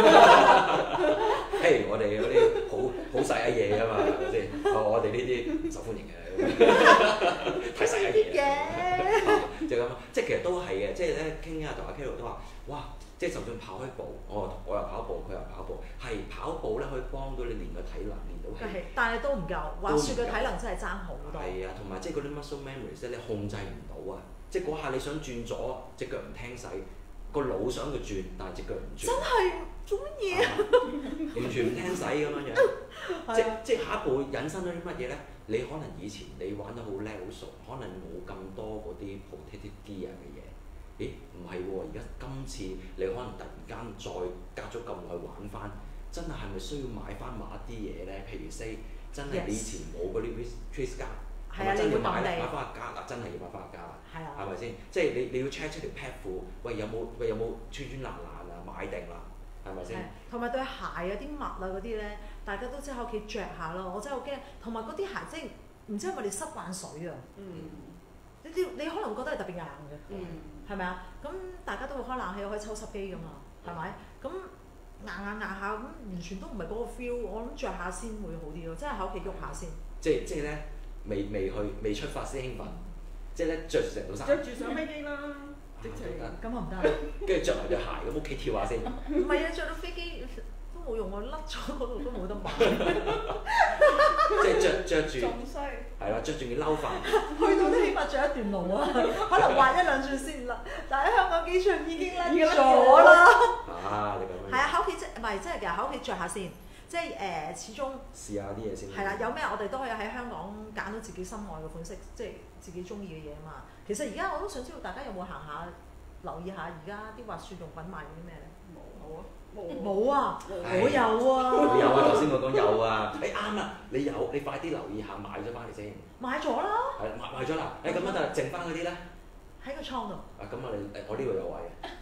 嘿，我哋嗰啲好細嘅嘢啊嘛，係咪先？我哋呢啲唔受歡迎嘅，太細嘅嘢。就咁，即係其實都係嘅，即係咧傾啊，同阿 Carol 都話，哇！即係就算跑開步，我又跑步，佢又跑步，係跑步咧可以幫到你練個體能，練到氣。 但係都唔夠，滑雪嘅體能真係爭好多。 係啊，同埋即係嗰啲 muscle memories 咧，你控制唔到啊！即係嗰下你想轉左，隻腳唔聽使，個腦想佢轉，但係隻腳唔轉。真係做乜嘢啊？完全唔聽使咁樣樣。即係下一步引申咗啲乜嘢咧？你可能以前你玩得好叻好熟，可能冇咁多嗰啲 protective gear 嘅嘢。咦，唔係喎！而家今次你可能突然間再隔咗咁耐玩翻，真係咪需要買翻某啲嘢咧？譬如 say 真係你以前冇嗰啲 trace 加，係咪真要買翻個加啦？真係要買翻個加啦，係咪先？即係你要 check 出條 pad 褲，喂有冇穿爛啊？買定啦，係咪先？ 同埋對鞋啊、啲襪啊嗰啲咧，大家都即係喺屋企着下咯。我真係好驚，同埋嗰啲鞋即係唔知係咪你濕慣水啊？你可能覺得係特別硬嘅。係咪啊？咁大家都會開冷氣，可以抽濕機㗎嘛？係咪？咁硬下咁，完全都唔係嗰個 feel。我諗着下先會好啲咯，即係喺屋企喐下先。 即係咧，未出發先興奮，即係咧着住成套衫。 着住上飛機啦，直情。 咁啊唔得。跟住着埋對鞋咁屋企跳下先。 唔係啊，着到飛機都冇用喎，甩咗嗰度都冇得買。 即係着住。 仲衰。係啦，着住件褸飯。 去到都起碼着一段路啊，可能滑一兩轉先甩。但係喺香港機場已經甩咗啦。 你咁樣。 係啊，喺屋企唔係真係嘅，喺屋企着下先。即係始終。試下啲嘢先。 係啦，有咩我哋都可以喺香港揀到自己心愛嘅款式，即係自己中意嘅嘢啊嘛。其實而家我都想知道大家有冇行下留意下而家啲滑雪用品賣啲咩咧？ 冇啊。 冇啊！我有啊！ 有啊！頭先我講有啊！啱啦，你有，你快啲留意下買咗翻嚟先。 買咗啦！ 係買咗啦！咁樣就剩翻嗰啲咧？ 喺個倉度。 咁我呢度有位。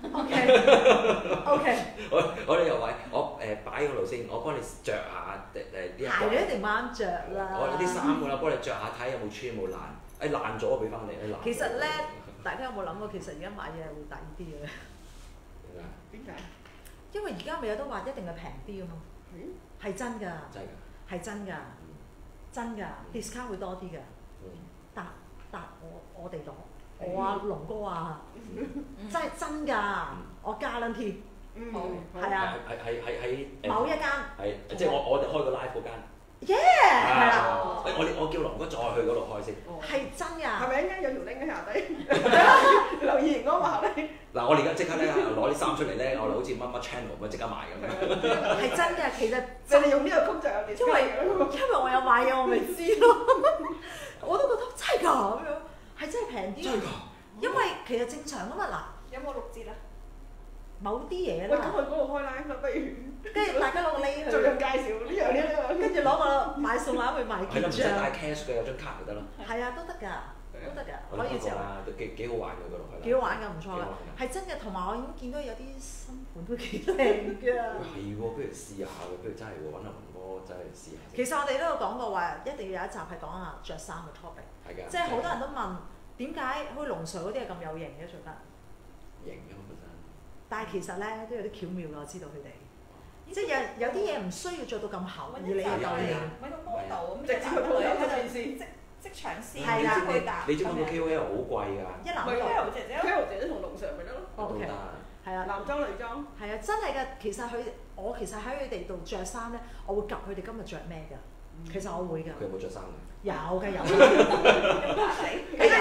OK。 我呢度有位，我擺嗰度先，我幫你着下呢一個。 鞋你一定啱着啦。 我有啲衫㗎啦，幫你着下睇有冇穿有冇爛。爛咗我俾翻你， 其實咧，大家有冇諗過其實而家買嘢係會抵啲嘅？ 點解？ 因為而家咪有得話一定係平啲㗎嘛，係真㗎，係真㗎，真㗎 ，discount 會多啲㗎。但我哋度，我阿龍哥啊，真係真㗎，我guarantee。係啊。喺某一間。 係，即係我哋開個 live 嗰間。 係啦。 我叫龍哥再去嗰度開先。 係真㗎。 係咪一間有條 link 喺下底？留言嗰個下底。 嗱，我哋而家即刻咧攞啲衫出嚟咧，我哋好似乜乜 channel 咁即刻賣咁樣。 係真嘅，其實你哋用呢個曲就有啲。 因為我有買嘢，我咪知咯。我都覺得真係㗎咁樣，係真係平啲。 真係㗎。 因為其實正常啊嘛，嗱。 有冇6折啊？ 某啲嘢啦。 喂，咁去嗰度開 live 啦，不如。 跟住大家攞個 link 去。 盡量介紹呢樣呢樣。跟住攞個買數碼去買結帳。 係啦，唔使帶 cash 嘅，有張卡就得啦。 係啊，都得㗎。都得㗎，可以之後。 都幾好玩㗎嗰度係。 幾好玩㗎，唔錯㗎，係真嘅。同埋我已經見到有啲新款都幾靚㗎。 係喎，不如試下喎，不如真係喎，揾阿龍哥真係試下。 其實我哋都有講過話，一定要有一集係講下着衫嘅 topic。 係㗎。 即係好多人都問點解好似龍 Sir 嗰啲係咁有型嘅着得？ 型㗎本身。 但係其實咧都有啲巧妙㗎，我知道佢哋。即係有啲嘢唔需要着到咁厚，而你又夠型。 揾個 model 咁，直接去鋪頭嗰邊先。即場試， 係啦， 你知唔知個 KOL 好貴㗎？ 一男一女 KOL 姐姐同龍 Sir 咪得咯。 OK，係啊， 男裝女裝。係啊，真係㗎。其實我其實喺佢哋度着衫咧，我會及佢哋今日着咩㗎。其實我會㗎。 佢有冇着衫㗎？ 有㗎有。 你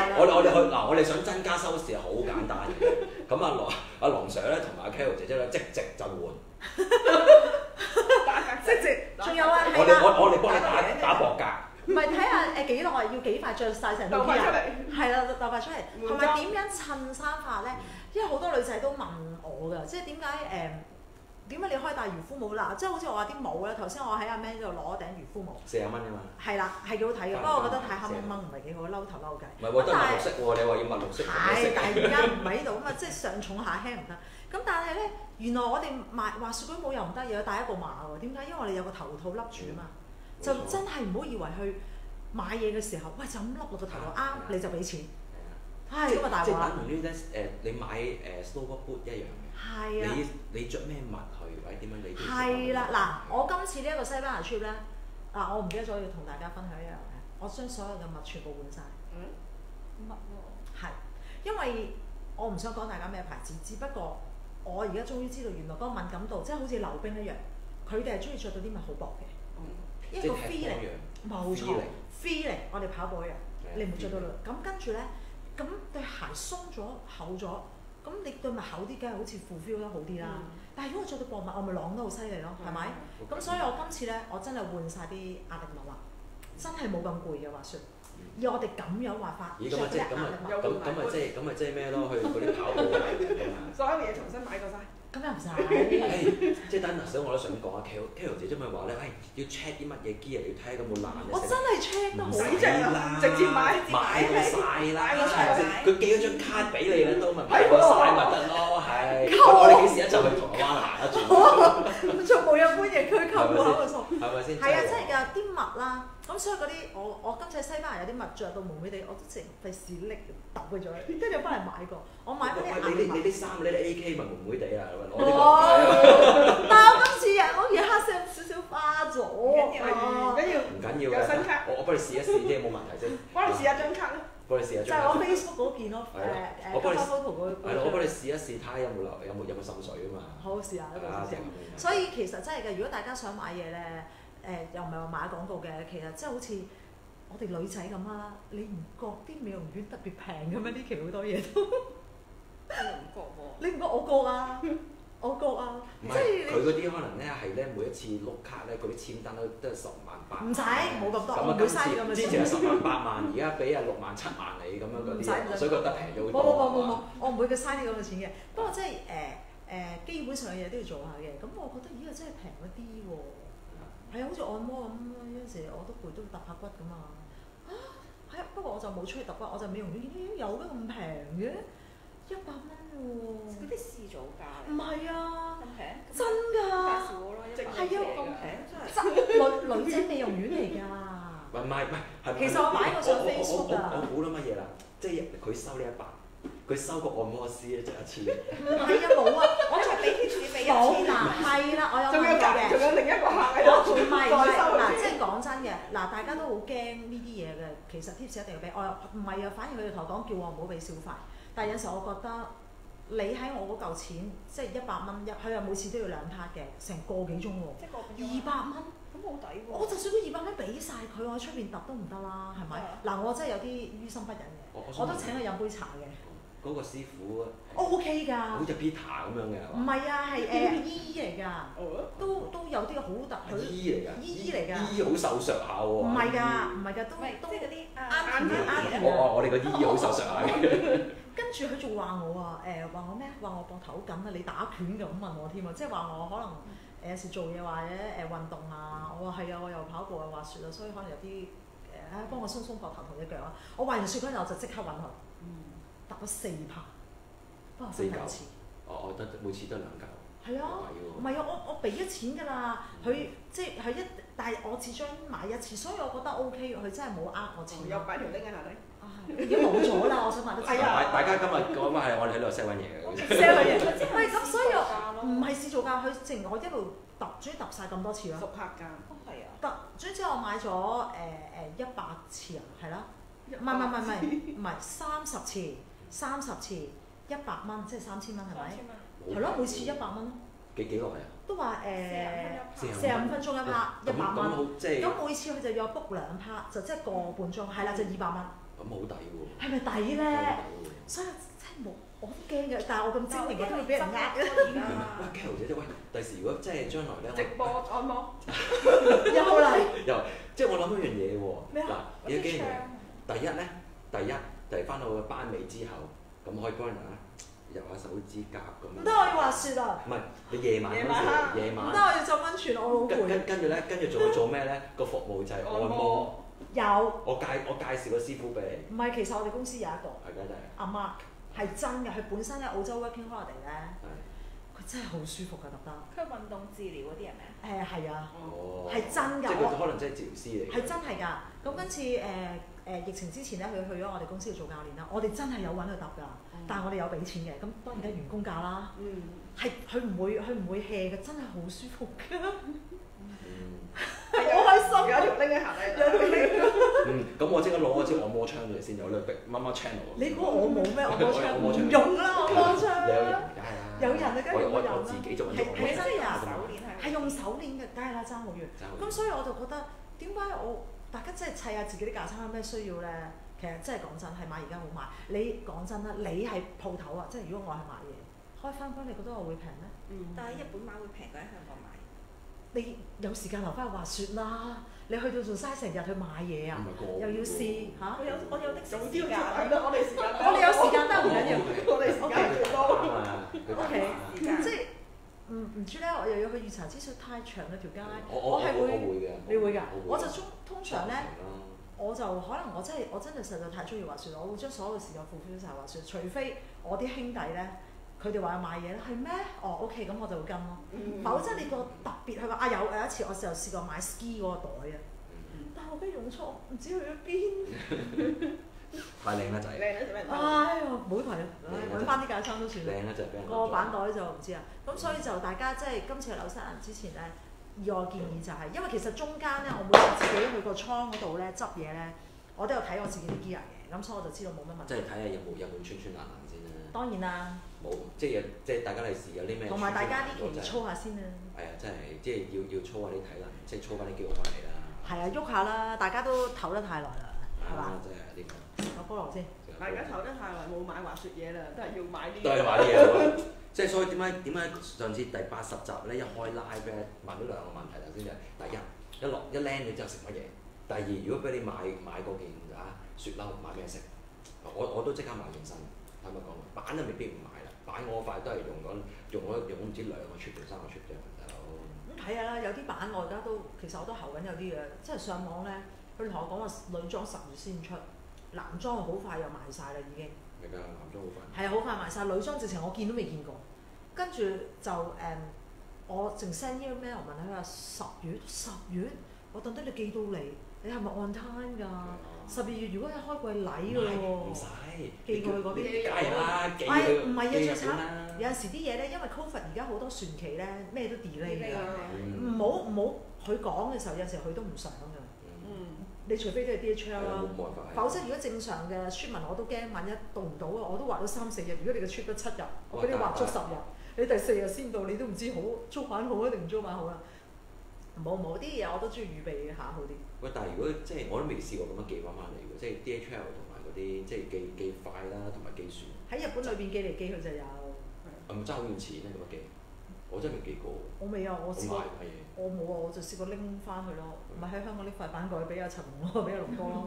我哋想增加收視係好簡單嘅。咁阿龍 Sir 咧同埋阿 Carol 姐姐咧即席就換。 即席，仲有啊， 我哋幫你打博格。 唔係睇下幾耐，要幾快着晒成套片啊？係啦，鬥快出嚟，同埋點樣襯衫法咧？因為好多女仔都問我㗎，即係點解點解你可以戴漁夫帽啦？即係好似我話啲帽咧，頭先我喺阿 Man 度攞頂漁夫帽 ，40蚊啊嘛。係啦，係幾好睇嘅，不過我覺得太黑掹掹唔係幾好，嬲頭嬲計。 唔係喎，都係綠色喎，你話要墨綠色。 係，但係而家唔喺度啊嘛，即係上重下輕唔得。咁但係咧，原來我哋買滑雪嗰帽又唔得，又要戴一個碼喎。點解？因為我哋有個頭套笠住啊嘛，就真係唔好以為去買嘢嘅時候，喂就咁笠落個頭度啱，你就俾錢。係咁啊大鑊。即係等同於咧你買snowboard boot 一樣嘅。 係啊。 你着咩襪去或者點樣你都要。 係啦，嗱，我今次呢一個西班牙 trip 咧，我唔記得咗要同大家分享一樣嘅，我將所有嘅襪全部換晒。 襪喎。 係，因為我唔想講大家咩牌子，只不過我而家終於知道原來嗰個敏感度，即係好似溜冰一樣，佢哋係中意着到啲襪好薄嘅，一個 feeling，冇錯 ，feeling，我哋跑步一樣，你唔會着到啦。咁跟住咧，咁對鞋鬆咗厚咗，咁你對襪厚啲，梗係好似 fulfill 得好啲啦。但係如果我着到薄襪，我咪啷得好犀利咯，係咪？咁所以我今次咧，我真係換晒啲壓力襪，真係冇咁攰嘅滑雪。以我哋咁樣畫法， 咁啊即係咩咯？去嗰啲跑步所有嘢重新買過晒。 咁又唔使。 即係等陣時我都想講啊 Carol 姐姐咪話咧，要 check 啲乜嘢 gear，要睇下有冇爛嘅。 我真係 check 得好正，直接買晒啦，佢寄咗張卡俾你啦，都咪買過晒咪得咯，係。我哋幾時一齊去台灣行一轉？ 從無人歡迎區購喎，嗰個數。 係咪先？ 係啊，真係㗎，啲襪啦。咁所以嗰啲我今次喺西班牙有啲襪着到蒙昧地，我都成費事拎揼佢咗，跟住翻嚟買過。我買嗰啲硬襪。 你啲衫你啲 AK 咪蒙昧地啊？ 但係我今次我件黑色少少花咗。 唔緊要。 唔緊要嘅。 有新卡。 我幫你試一試啫，冇問題先。 幫你試下張卡啦。 幫你試下張卡。 就係我 Facebook 嗰件咯。 我幫你我幫你試一試，睇下有冇滲水啊嘛。 好試下呢個。所以其實真係嘅，如果大家想買嘢咧。又唔係話買廣告嘅，其實即係好似我哋女仔咁啦，你唔覺啲美容院特別平嘅咩？呢期好多嘢都， 我唔覺喎。 你唔覺？我覺啊，我覺啊，即係佢嗰啲可能咧係咧每一次碌卡咧嗰啲簽單都係10萬8萬。 唔使，冇咁多， 咁啊唔會嘥咁嘅錢。 之前係10萬8萬，而家俾6萬7萬你咁樣嗰啲，所以覺得平咗好多。 冇，我唔會嘅嘥啲咁嘅錢嘅。不過即係基本上嘅嘢都要做下嘅。咁我覺得咦，真係平咗啲喎。係啊，好似按摩咁，有陣時我都攰都揼下骨㗎嘛。係啊，不過我就冇出去揼骨，我就美容院有得咁平嘅，100蚊喎。 嗰啲試早價。 唔係啊。 咁平？ 真㗎。 介紹我咯，係啊，咁平真係。女仔美容院嚟㗎。 唔係， 其實我擺過上 Facebook 㗎。 我估到乜嘢啦？即係佢收你100。佢收個按摩師咧就1000。 唔係啊，冇啊，我仲俾貼士俾1000嗱，係啦，我有問過嘅。 仲有另一個客喺度。 唔係嗱，即係講真嘅，嗱，大家都好驚呢啲嘢嘅，其實貼士一定要俾，我又唔係啊，反而佢哋同我講叫我唔好俾小費，但係有時候我覺得你喺我嗰嚿錢，即係100蚊佢又每次都要2 part 嘅，成個幾鐘喎。 即係個幾鐘。200蚊。 咁好抵喎！ 我就算嗰200蚊俾晒佢，我喺出邊揼都唔得啦，係咪？嗱，我真係有啲於心不忍嘅，我都請佢飲杯茶嘅。 嗰個師傅 OK 㗎， 好似 Peter 咁樣嘅係嘛？ 唔係啊，係醫嚟㗎，都有啲好特許。醫嚟㗎。醫嚟㗎。 醫好瘦削下喎。唔係㗎，都即係嗰啲我哋個醫好瘦削下嘅。 跟住佢仲話我啊，話我咩？話我膊頭緊啊，你打拳咁問我添啊，即係話我可能有時做嘢或者運動啊，我話係啊，我又跑步又滑雪啊，所以可能有啲幫我鬆鬆膊頭同隻腳啊。我滑完雪嗰陣我就即刻揾佢。揼咗4 part，不過分2次。 我得每次都2嚿。 係啊，唔係啊，我俾咗錢㗎啦，佢即係佢但係我只將買1次，所以我覺得 OK，佢真係冇我錢。 又擺條 link 喺下底。 已經冇咗啦，我想買得錢。 大家今日講翻係我哋喺度 sell 緊嘢嘅。 sell 緊嘢，喂，咁所以唔係試做價，佢淨我一路揼，終於揼晒咁多次啦。 熟客價。係啊。 揼，總之我買咗100次啊，係啦。唔係30次。30次100蚊，即係3000蚊，係咪？係咯，每次100蚊咯。 幾耐啊？ 都話45分鐘1 part，100蚊。咁每次佢就要 book 2 part，就即係個半鐘，係啦，就200蚊。 咁好抵喎。 係咪抵真係咧？ 好抵喎。 所以真係冇，我都驚嘅。但係我咁精明，我都會俾人呃嘅。 而家喂，Carol 姐姐，喂，第時如果即係將來咧， 直播按摩， 又嚟又即係我諗一樣嘢喎。 咩啊嗱，有幾樣嘢。 槍第一咧，就係翻到個班尾之後，咁可以幫人啊入下手指甲咁樣。 唔得，我要滑雪啊！ 唔係你夜晚嗰時，夜唔得， 晚。 我要浸溫泉，我好攰。 跟住仲要做咩咧？個服務就係按摩。 有， 我介紹個師傅俾你。 唔係，其實我哋公司有一個係㗎，真係。 阿媽係真嘅，佢本身喺澳洲 working holiday 咧， 係。 佢真係好舒服㗎，得得。 佢運動治療嗰啲係咪啊？ 係啊， 哦。 係真㗎即係佢可能真係治療師嚟。 係真係㗎。咁今次疫情之前咧，佢去咗我哋公司度做教練啦。我哋真係有揾佢揼㗎，但係我哋有俾錢嘅。咁當然梗係員工價啦。係佢唔會 hea 嘅，真係好舒服㗎。 好開心，有條拎喺行喺度。 咁我即刻攞支按摩槍嚟先，有呢個媽媽 channel。 你估我冇咩按摩槍？唔用啦，按摩槍。 你有人梗係啦。 有人啊，梗係有人啦。 我自己做緊係真㗎， 手鏈係用手鏈嘅，梗係啦，爭好遠。咁所以我就覺得點解大家真係砌下自己啲架撐有咩需要咧？其實真係講真，係買而家好買。你講真啦，你係鋪頭啊，即係如果我係買嘢，開翻工，你覺得我會平咩？ 但係日本買會平過喺香港買。 你有時間留翻去滑雪啦，你去到仲嘥成日去買嘢啊，又要試嚇。 我有的士時間， 我哋有時間得唔緊要， 我哋時間最多。 O K， 即係唔知咧，我又要去預查資訊太長啦條街，我係會嘅。 你會㗎？我就通常咧，我就可能我真係實在太中意滑雪，我會將所有嘅時間付曬滑雪，除非我啲兄弟咧。佢哋話要買嘢咧，係咩？哦，OK，咁我就會跟咯。否則你個特別係話有一次我就試過買 ski 嗰個袋啊，但係我俾用錯，唔知去咗邊。 太靚啦仔！ 靚啦，做咩？ 哎呀，唔好提啦，揾翻啲架撐都算啦。 靚啦就係俾人個板袋就唔知啊。咁所以就大家即係今次去紐西蘭之前咧，以我建議就係，因為其實中間咧，我每次自己去個倉嗰度咧執嘢咧，我都有睇我自己啲 gear 嘅，咁所以我就知道冇乜問題。 即係睇下有冇穿爛先啦。 當然啦。 冇，即係大家利是有啲咩？ 同埋大家呢期操下先啊！ 係啊，真係即係要操下啲體能，即係操翻啲肌肉翻嚟啦。 係啊，喐下啦！大家都唞得太耐啦，係嘛？ 真係呢個。 有菠蘿先。 大家唞得太耐，冇買滑雪嘢啦，都係要買啲。 都係買啲嘢。即係所以點解上次第80集咧一開 live 咧問咗2個問題頭先就係第一 land 咗之後食乜嘢？第二如果俾你買嗰件雪褸買咩食？我都即刻買件新。坦白講，板就未必唔買啦。板我塊都係用唔知2個 trip 定3個 trip 啫，大佬。 咁睇下啦，有啲板我而家都其實我都候緊有啲嘢，即係上網咧，佢哋同我講話女裝10月先出，男裝好快又賣晒啦已經。 係㗎，男裝好快。係啊，好快賣晒，女裝直情我見都未見過。跟住就我淨 send email 問佢話10月，我等得你寄到嚟，你係咪 on time 㗎？12月如果係開季禮㗎喎， 唔使寄過去嗰邊。 梗係啦，寄唔係啊，最慘有陣時啲嘢咧，因為 Covid 而家好多船期咧，咩都 delay 㗎。唔好佢講嘅時候，有陣時佢都唔想㗎。你除非都係 DHL 啦，否則如果正常嘅 shipment 我都驚，萬一到唔到啊，我都畫咗3-4日。如果你嘅 trip 得7日，我俾你畫足10日，你第4日先到，你都唔知好租版好啊定唔租版好啦。冇啲嘢我都中意預備下好啲。 喂，但係如果即係我都未試過咁樣寄翻嚟喎，即係 DHL 同埋嗰啲即係寄快啦，同埋寄船。 喺日本裏邊寄嚟寄去就有。 係咪爭好遠錢咧？咁樣寄？我真係未寄過。 我未啊，我試過。我冇啊，我就試過拎翻去咯，唔係喺香港拎塊板過去俾阿陳龍咯，俾阿龍哥咯。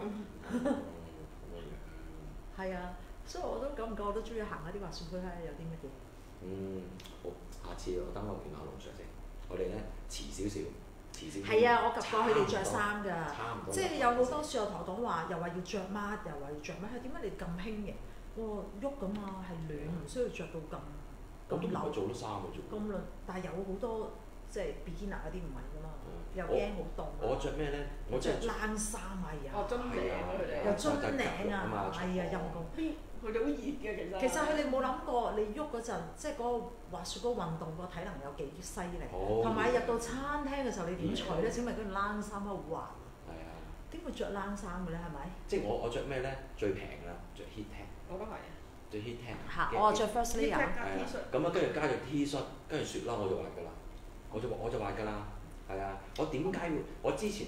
係啊，所以我都久唔久我都中意行下啲滑雪區睇下有啲乜嘢。 好，下次我等我見下龍 Sir先，我哋咧遲少少。 係啊，我及過佢哋着衫㗎，即係有好多時候同我講話，又話要着乜，又話要着乜，係點解你咁興嘅？我喐㗎嘛，係暖，唔需要着到咁流。做得衫嘅啫。 咁暖，但係有好多即係 beginner 嗰啲唔係㗎嘛，又驚好凍。 我着咩咧？我着冷衫啊！ 樽領佢哋。 又樽領啊！哎呀陰公。 佢哋好熱嘅其實佢哋冇諗過，你喐嗰陣，即係嗰個滑雪嗰個運動個體能有幾犀利，同埋入到餐廳嘅時候你點除咧？請問嗰件冷衫喺度滑，點會着冷衫嘅咧？係咪？ 即係我着咩咧？最平啦，着 Heattech。 我都係啊。 着 Heattech。 嚇！我着 First Layer。 咁啊，跟住加咗 T 恤，跟住雪褸我就滑㗎啦，我就滑㗎啦，係啊！我點解會？我之前咧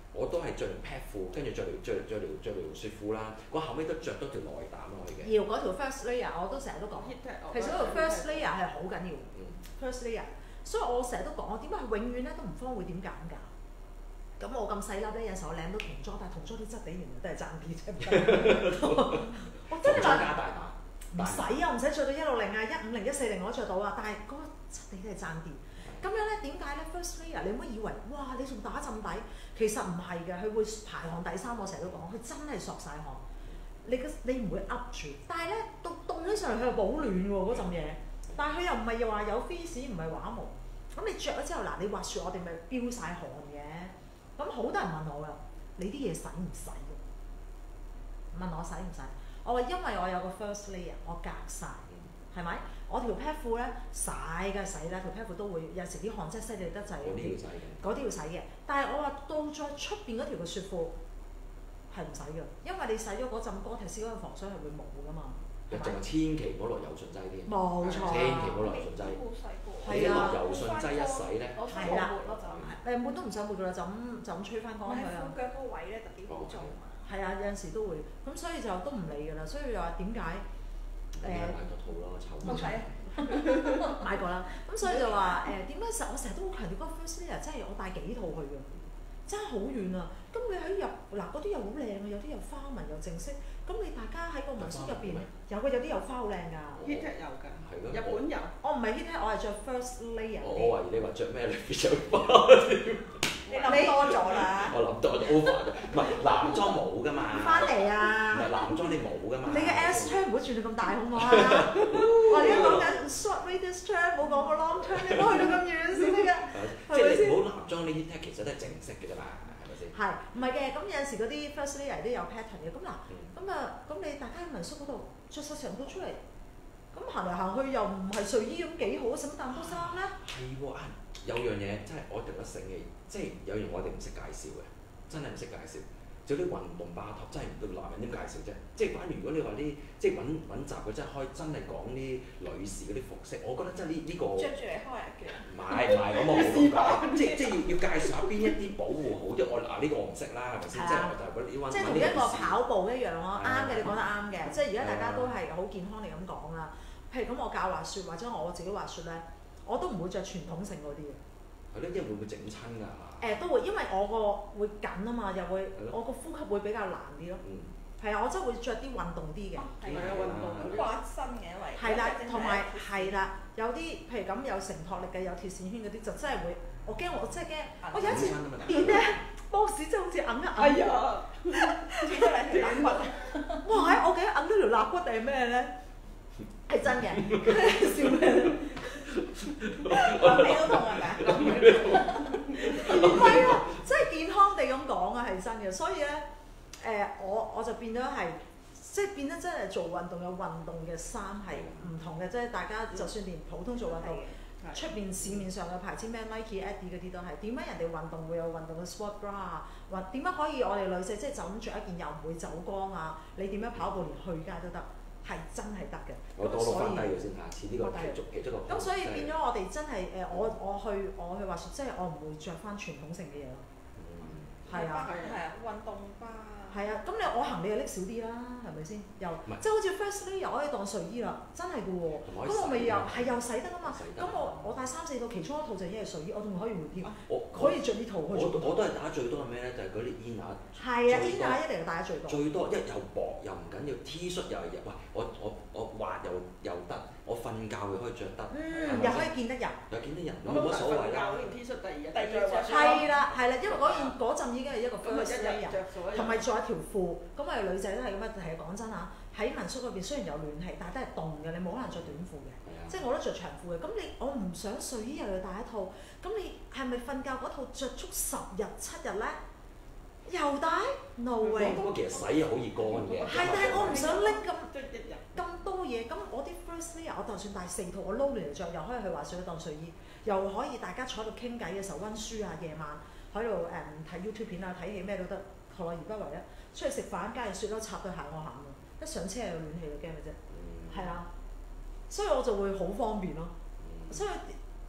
我都係着條 pad 褲，跟住着條雪褲啦。我後尾都着多條內膽落去嘅。 要嗰條 first layer 我都成日都講，其實嗰條 first layer 係好緊要，first layer。所以我成日都講，我點解係永遠咧都唔方會點揀㗎？咁我咁細粒咧，有時候我領到童裝，但係童裝啲質地原來都係爭啲啫。我真係加話大碼。 唔使啊，唔使着到160啊、150、140我都着到啊，但係嗰個質地都係爭啲。咁樣咧點解咧 first layer 你唔好以為哇你仲打浸底，其實唔係嘅，佢會排汗底衫。我成日都講，佢真係索晒汗。你唔會噏住，但係咧到凍起上嚟佢又保暖喎嗰陣嘢。但係佢又唔係又話有 frizz 唔係畫毛。咁你着咗之後嗱，你滑雪我哋咪飆晒汗嘅。咁好多人問我㗎，你啲嘢洗唔洗㗎？問我洗唔洗？我話因為我有個 first layer， 我隔晒，係咪？我條 pad 褲咧洗㗎洗啦，條 pad 褲都會有時啲汗真係犀利得滯，嗰啲要洗嘅。但係我話到再出邊嗰條嘅雪褲係唔使㗎，因為你洗咗嗰陣哥提斯嗰個防水係會冇㗎嘛。 就千祈唔好落柔順劑添。 冇錯。 千祈唔好落柔順劑。你落柔順劑一洗咧， 係啦，抹都唔使抹㗎啦，就咁吹翻乾佢啊。 腳嗰位咧特別好重啊。 係啊，有陣時都會，咁所以就都唔理㗎啦。所以話點解買個套咯， 冇睇買過啦。咁所以就話點解我成日都好強調嗰個 first layer， 真係我帶幾套去㗎，爭好遠啊！咁你喺入嗱嗰啲又好靚啊，有啲又花紋又正式。咁你大家喺個民宿入邊有啲有花好靚㗎。 Heattech 有㗎，日本有。 我唔係 Heattech， 我係着 first layer。 我懷疑你話着咩裏邊有花添。 你諗多咗啦。 我諗多咗 over 咗，唔係男裝冇㗎嘛。 翻嚟啊！ 唔係男裝你冇㗎嘛。 你嘅 S turn 唔好轉到咁大好唔好啊？我而家講緊 short radius turn， 冇講個 long turn， 你唔好去到咁遠先得㗎。 即係你唔好男裝呢啲 tech 其實都係正式嘅啫嘛，係咪先？ 係，唔係嘅？咁有陣時嗰啲 first layer 都有 pattern 嘅。咁嗱，咁你大家喺民宿嗰度着晒成套出嚟，咁行嚟行去又唔係睡衣咁幾好，使乜咁多衫咧？ 係喎，有樣嘢真係我哋覺得醒嘅，即係有樣我哋唔識介紹嘅，真係唔識介紹。做啲運動巴托真係唔對男人點介紹啫？即係反而如果你話啲即係揾集佢真係開真係講啲女士嗰啲服飾，我覺得真係呢個着住嚟開日嘅。 唔係咁我冇咁講，即係要介紹下邊一啲保護好，即係我嗱呢個我唔識啦，係咪先？即係我就係嗰啲即係同一個跑步一樣咯，啱嘅，你講得啱嘅。即係而家大家都係好健康嚟咁講啦。譬如咁，我教滑雪或者我自己滑雪咧，我都唔會着傳統性嗰啲嘅。 係咯，因為會唔會整親㗎？ 都會，因為我個會緊啊嘛，又會我個呼吸會比較難啲咯。係啊，我真係會着啲運動啲嘅。 係啊，運動好刮身嘅，因為係啦，同埋係啦，有啲譬如咁有承托力嘅，有鐵線圈嗰啲就真係會，我驚我真係驚。我有一次練咧，boss 真係好似揞一揞。 係啊，見到兩條肋骨。 哇！我記得揞咗條肋骨定係咩咧？係真嘅，笑咩？ 諗起都痛係咪啊？ 唔係啊，真係健康地咁講啊，係真嘅。所以咧，我就變咗係，即係變得真係做運動有運動嘅衫係唔同嘅，即係大家就算連普通做運動，出邊市面上嘅牌子咩 Nike、Adidas 嗰啲都係。點解人哋運動會有運動嘅 sport bra 啊？或點解可以我哋女仔即係就咁着一件又唔會走光啊？你點樣跑步連去街都得？係真係得嘅。 我多攞翻低佢先，下次呢個其中一個。 咁所以變咗我哋真係我去滑雪，即係我唔會着翻傳統性嘅嘢咯。係啊， 運動吧。 係啊，咁我行李又拎少啲啦，係咪先？又即係好似 first layer 可以當睡衣啦，真係嘅喎。咁我咪又洗得啊嘛。咁我帶3、4套，其中一套就已經係睡衣，我仲可以換添。可以着呢套去做。 我都係打最多係咩咧？就係嗰啲 inner。係啊，inner 一定係打得最多。最多又薄又唔緊要 ，T 恤又係喂，我滑又得，我瞓覺又可以着得。 又可以見得人。 又見得人，冇乜所謂啦。 件 T 恤第二日係啦，因為嗰陣已經係一個 first layer，同埋再條褲，咁我哋女仔都係咁啊！係講真嚇，喺民宿嗰邊雖然有暖氣，但係都係凍嘅，你冇可能着短褲嘅，即係我都着長褲嘅。咁我唔想睡衣又要帶一套，咁你係咪瞓覺嗰套着足10日7日咧？又帶 ？No way！ 不過其實洗又好易乾嘅。 係，但係我唔想拎咁多嘢。咁我啲 first layer 我就算帶4套，我撈嚟着，又可以去滑雪當睡衣，又可以大家坐喺度傾偈嘅時候温書啊，夜晚喺度睇 YouTube 片啊，睇戲咩都得。何樂而不為咧？出去食飯，加件雪褸插對鞋我行喎，一上車有暖氣，驚嘅啫。係啊，所以我就會好方便咯。所以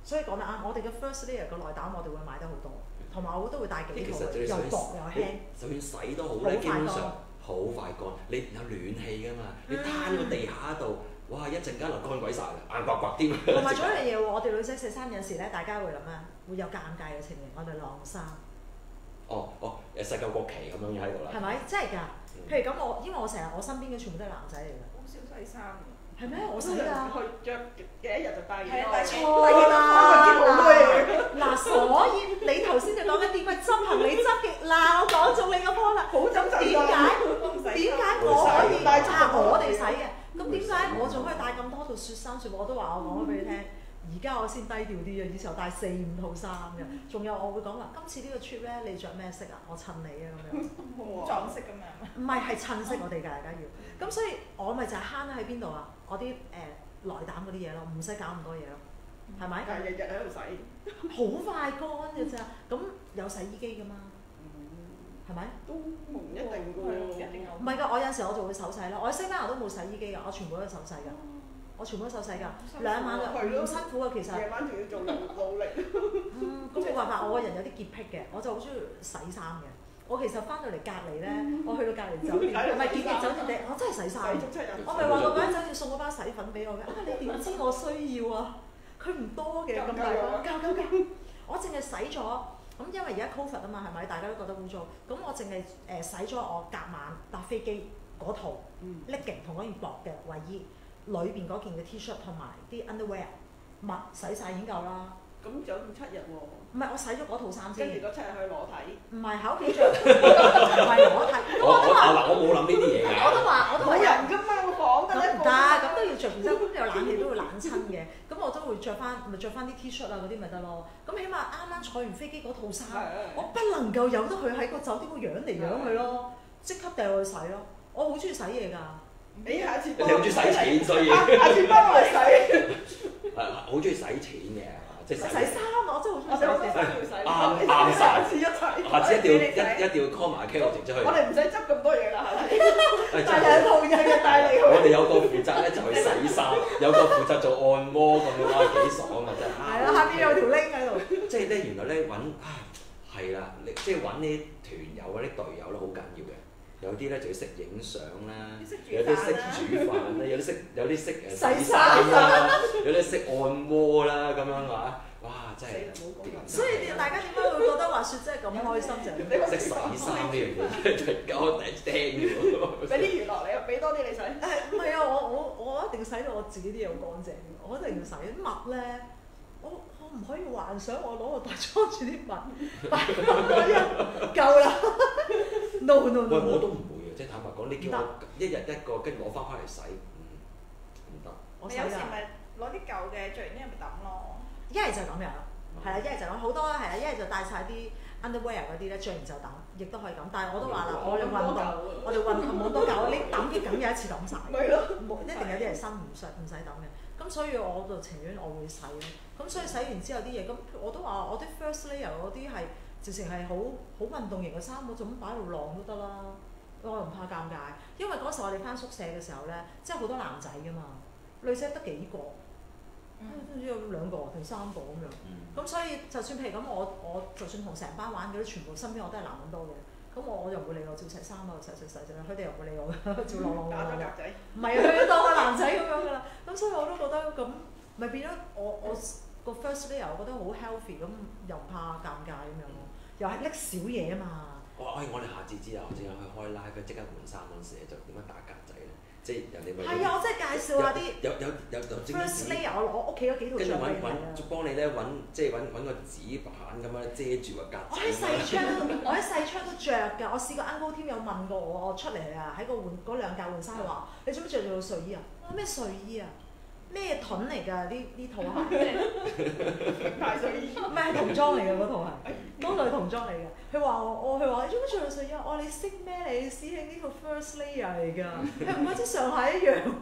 所以講得啱，我哋嘅 first layer 個內膽我哋會買得好多，同埋我都會帶幾套， 其實又薄又輕。 就算洗都好咧，基本上好快乾。你有暖氣㗎嘛？你攤個地下度，哇！一陣間就乾鬼晒啦，硬刮刮添。 同埋仲有一樣嘢喎，我哋女仔洗衫有時咧，大家會諗啊，會有尷尬嘅情形，我哋晾衫。 世界國旗咁樣喺度啦。 係咪？真係㗎。譬如咁，因為我成日我身邊嘅全部都係男仔嚟㗎。 好少洗衫㗎。 係咩？我洗㗎。 去着幾一日就帶幾多？ 錯啦！嗱，所以你頭先就講緊點解執行李執極啦？我講中你個 point 啦。 好執點解我可以我哋洗嘅？咁點解我仲可以帶咁多套雪衫？全部我都話我講咗俾你聽。而家我先低調啲啊！以前我帶4、5套衫嘅，仲有我會講話今次呢個 trip 咧，你着咩色啊？我襯你啊咁樣。 撞色咁樣。 唔係襯色，我哋大家要。咁所以我咪就係慳喺邊度啊？我啲內膽嗰啲嘢咯，唔使搞咁多嘢咯，係咪？ 但係日日喺度洗。 好快乾嘅咋？咁有洗衣機㗎嘛？係咪？ 都唔一定㗎喎，一定有。 唔係㗎，我有時我就會手洗咯。我喺西班牙都冇洗衣機㗎，我全部都手洗㗎。我全部都手洗㗎，2晚唔辛苦㗎其實。 夜晚仲要做努力。 咁冇辦法，我個人有啲潔癖嘅，我就好中意洗衫嘅。我其實翻到嚟隔離咧，我去到隔離酒店，唔係檢疫酒店我真係洗衫。我咪話過嗰間酒店送嗰包洗粉俾我嘅，你點知我需要啊？佢唔多嘅，咁大包，夠。我淨係洗咗，咁因為而家 Covid 啊嘛，係咪？大家都覺得污糟，咁我淨係洗咗我隔晚搭飛機嗰套 legging 同嗰件薄嘅衞衣。裏邊嗰件嘅 T-shirt 同埋啲 underwear 襪洗晒已經夠啦。 咁仲有7日喎。 唔係，我洗咗嗰套衫先。 跟住嗰7日去裸體。 唔係喺屋企着，唔係裸體。 我冇諗呢啲嘢㗎。 我都話冇人㗎嘛，個房得咁唔得，咁都要着，然之後咁有冷氣都會冷親嘅。咁我都會着翻啲 T-shirt 啊嗰啲咪得咯。咁起碼啱啱坐完飛機嗰套衫，我不能夠由得佢喺個酒店個樣嚟樣去咯，即刻掉去洗咯。我好中意洗嘢㗎。 你下次你好中意使錢，所以下次幫我嚟洗。 好中意使錢嘅，即係洗衫我真係好中意洗。 啱晒。 下次一齊。 下次一定要 call 埋 Carol 姐出去。 我哋唔使執咁多嘢啦，下次。 帶2套嘢帶你去。 我哋有個負責咧就去洗衫，有個負責做按摩咁樣，哇幾爽啊真係。 係啦，下邊有條 link 喺度。 即係咧，原來咧揾係啦，即係揾啲團友嗰啲隊友咧好緊要嘅。有啲咧就要識影相啦，有啲識煮飯啦，有啲識洗衫啦，有啲識按摩啦咁樣啊！哇，真係所以大家點解會覺得滑雪真係咁開心就係識洗衫呢樣嘢，真係我第一次聽嘅喎。 俾啲娛樂你，俾多啲你洗。 唔係啊！我一定洗到我自己啲嘢好乾淨，我一定要洗啲襪咧。我唔可以幻想我攞個袋裝住啲襪，夠啦。No。 喂，我都唔會嘅，即係坦白講，你叫我一日一個，跟住攞翻嚟洗，唔得。 我有時咪攞啲舊嘅，着完啲咪抌咯。 一係就咁樣，係啦，一係就咁好多啦，係啦，一係就帶晒啲 underwear 嗰啲咧，着完就抌，亦都可以咁。但係我都話啦，我哋運動，我哋運動冇多舊，你抌嘅梗有一次抌晒，冇一定有啲係新唔使抌嘅。咁所以我就情願我會洗咯。咁所以洗完之後啲嘢，咁我都話我啲 first layer 嗰啲係直情係好運動型嘅衫，我就咁擺喺度晾都得啦。我又唔怕尷尬，因為嗰時我哋翻宿舍嘅時候咧，即係好多男仔㗎嘛，女仔得幾個，都有2個定3個咁樣。咁所以就算譬如咁，我就算同成班玩嗰啲，全部身邊我都係男人多嘅。咁我又唔會理我照洗衫啊，洗，佢哋又唔會理我㗎，照晾。 打咗格仔。 唔係啊，佢當個男仔咁樣㗎啦。咁所以我都覺得咁，咪變咗我個 first layer 我覺得好 healthy，咁又唔怕尷尬咁樣咯，又係拎少嘢啊嘛。 我哋下次知啊，我淨係去開 live，即刻換衫嗰陣時就點樣打格仔咧？即係人哋咪係啊！我真係介紹下啲有 first layer，我屋企嗰幾套著俾你睇啊。 幫你咧揾個紙板咁樣遮住個格仔。 我喺細窗都着㗎。我試過 Uncle Tim 有問過我出嚟啊，喺個嗰2件換衫話：你做咩着住個睡衣啊？我話咩睡衣啊？咩盾嚟㗎？呢套鞋大睡衣。 唔係童裝嚟㗎，嗰套係嗰套係童裝嚟嘅。佢話佢話你做咩着住睡衣啊？我話你識咩你師兄呢套 first layer 嚟㗎？佢唔怪之上下一樣。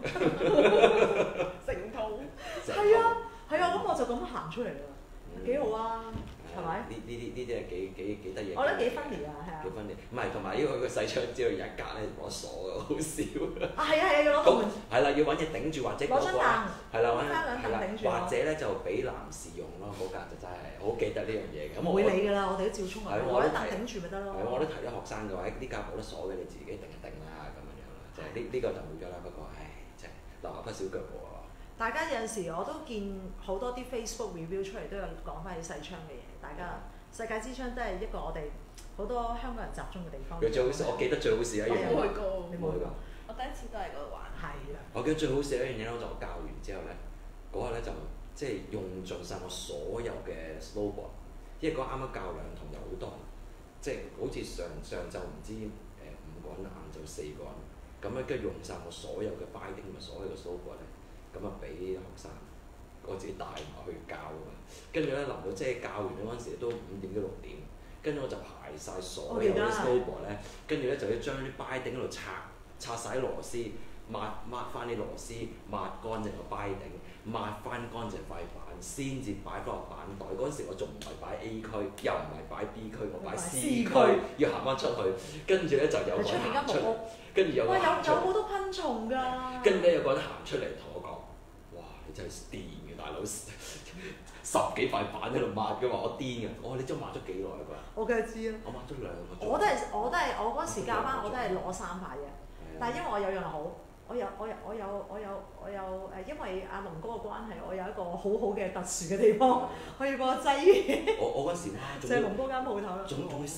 成套。 係啊，咁我就咁行出嚟啦，幾好啊！ 係咪？ 呢啲係幾得意。 我覺得幾 funny 啊，係啊。 幾 funny，唔係同埋呢個細窗之後有一格咧冇得鎖嘅，好笑。 啊係啊係啊，要攞個門。 係啦，要揾嘢頂住或者攞張凳。 係啦， 加兩凳頂住。 或者咧就俾男士用咯，嗰格就真係好記得呢樣嘢嘅。咁唔會理㗎啦，我哋都照衝落去，攞一凳頂住咪得咯。 係，我都提啲學生嘅話，呢格冇得鎖嘅，你自己定一定啦咁樣啦。就係呢個就冇咗啦。不過唉，真係流下不少腳喎。 大家有陣時我都見好多啲 Facebook review 出嚟都有講翻啲細窗嘅嘢，大家世界之窗都係一個我哋好多香港人集中嘅地方。 佢最好笑，我記得最好笑一樣嘢。 我冇去過， 你冇去過？ 我第一次都係嗰度玩。 係啦。 我記得最好笑一樣嘢咧，我就教完之後咧，嗰日咧就即係用盡晒我所有嘅 snowboard，因為嗰啱啱教兩堂有好多人，即係好似上晝唔知5個人，晏晝4個人，咁咧跟住用晒我所有嘅 binding 同埋所有嘅 snowboard 咧，咁啊俾學生。我自己帶埋去教啊嘛，跟住咧臨到即係教完嗰陣時都5點幾6點，跟住我就排晒所有嘅 snowboard 咧，跟住咧就要將啲 binding 嗰度拆晒啲螺絲，抹翻啲螺絲，抹乾淨個 binding，抹翻乾淨塊板，先至擺翻落板袋。嗰陣時我仲唔係擺 A 區，又唔係擺 B 區，我擺 C 區，要行翻出去，跟住咧就有個人行出嚟，跟住有個人行出嚟。 有好多昆蟲㗎。 跟住咧有個人行出嚟同我講：哇！你真係癲嘅大佬，10幾塊板喺度抹嘅嘛，我癲嘅。我話你真係抹咗幾耐㗎？ 我梗係知啦。 我抹咗2個鐘。 我嗰時教班我都係攞3塊嘅，但係因為我有樣好，我有因為阿龍哥嘅關係，我有一個好好嘅特殊嘅地方，可以幫我擠。 我嗰時哇， 就係龍哥間鋪頭啦。 仲要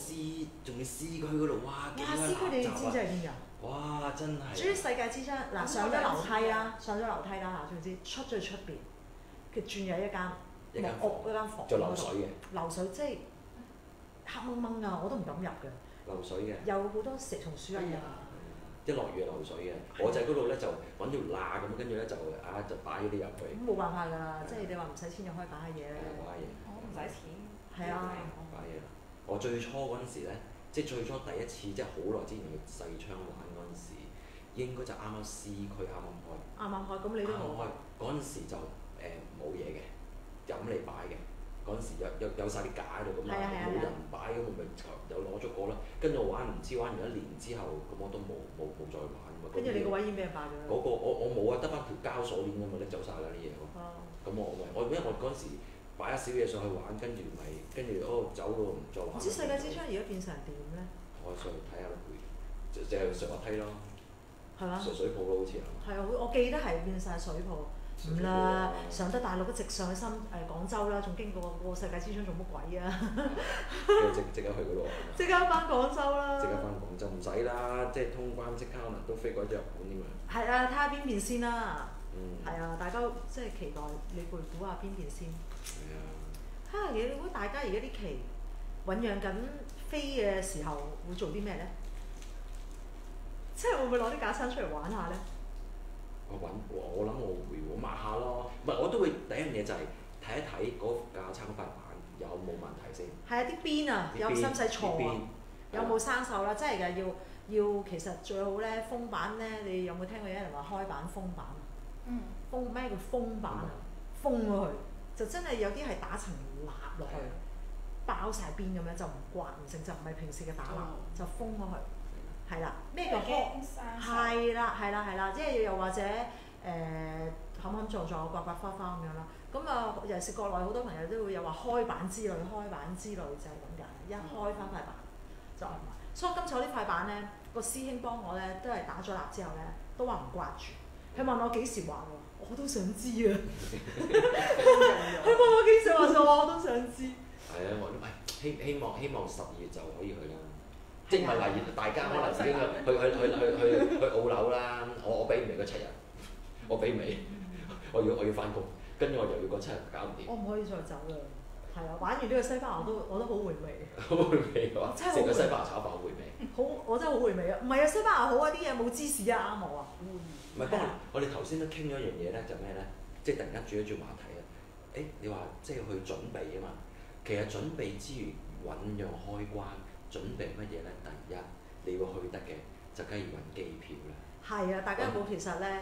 C 區嗰度，哇！ 哇！C 區你知唔知係邊㗎？ 哇！真係。 至於世界之窗嗱，上咗樓梯啦嚇，總之出咗去出邊，佢轉入一間木屋嗰間房， 就流水嘅。 流水即係黑掹掹啊！我都唔敢入嘅。 流水嘅。 有好多蛇蟲鼠蟻啊！ 一落雨就流水嘅，我就喺嗰度咧就揾條罅咁，跟住咧就擺嗰啲入去。 咁冇辦法㗎，即係你話唔使錢就可以擺下嘢咧。 擺嘢。 我唔使錢。 係啊。 擺嘢。我最初嗰陣時咧，即係最初第一次，即係好耐之前去細窗玩嗰陣時，應該就啱啱 C 區啱啱開。 啱啱開，咁你都冇。 啱啱開嗰陣時就冇嘢嘅，就咁嚟擺嘅。嗰陣時有晒啲架喺度咁啊，冇人擺咁，我咪又攞咗個啦。跟住我玩唔知玩完1年之後，咁我都冇再玩。 跟住你個位已經俾人霸咗啦。 嗰個我冇啊，得翻條膠鎖鏈咁嘛，拎走晒啦啲嘢。咁我因為我嗰陣時擺一少嘢上去玩，跟住走咯，唔再玩。 唔知世界之窗而家變成點咧？ 我上去睇下咯，就係上滑梯咯。 係嘛？ 水泡咯，好似係。 係啊，我記得係變晒水泡。唔啦，上得大陸都直上去廣州啦，仲經過個世界之窗做乜鬼啊？ 即刻去嗰度。 即刻翻廣州啦！ 即刻翻廣州唔使啦，即係通關即刻可能都飛過咗日本添啊！ 係啊，睇下邊邊先啦。係啊，大家即係期待你估下邊邊先。 係啊。 嚇！你估大家而家啲期醖釀緊飛嘅時候會做啲咩咧？即係會唔會攞啲架撐出嚟玩下咧？ 我諗我會抹下咯，唔係我都會第一樣嘢就係睇一睇嗰架撐塊板有冇問題先。係啊，啲邊啊，有使唔使錯啊？有冇生鏽啦？真係㗎，要其實最好咧封板咧，你有冇聽過有人話開板封板啊？封咩叫封板啊？封咗佢就真係有啲係打層蠟落去，包晒邊咁樣就唔刮唔成，就唔係平時嘅打蠟，就封咗佢。係啦，咩叫開？係啦，即係又或者冚冚撞撞、刮刮花花咁樣啦。咁啊，尤其是國內好多朋友都會有話開板之類就係咁解。一開翻塊板就係嘛。所以今次我呢塊板咧，個師兄幫我咧都係打咗蠟之後咧，都話唔刮住。佢問我幾時畫喎，我都想知啊。佢問我幾時畫就話我都想知。 係啊，我都希望12月就可以去啦。即係唔係例如大家可能已經去澳紐啦，我俾唔嚟嗰7日，我俾唔嚟，我要翻工，跟住我又要嗰7日搞唔掂。 我唔可以再走啦，係啊！玩完呢個西班牙我都好回味。 好回味喎！成個西班牙炒飯好回味。 好，我真係好回味啊！唔係啊，西班牙好啊，啲嘢冇芝士啊，啱我啊。 唔係，不過我哋頭先都傾咗一樣嘢咧，就咩咧？即係突然間轉一轉話題啊！你話即係去準備啊嘛，其實準備之餘醖釀開關。準備乜嘢咧？第一，你要去得嘅就梗係要揾機票啦。 係啊，大家有冇其實咧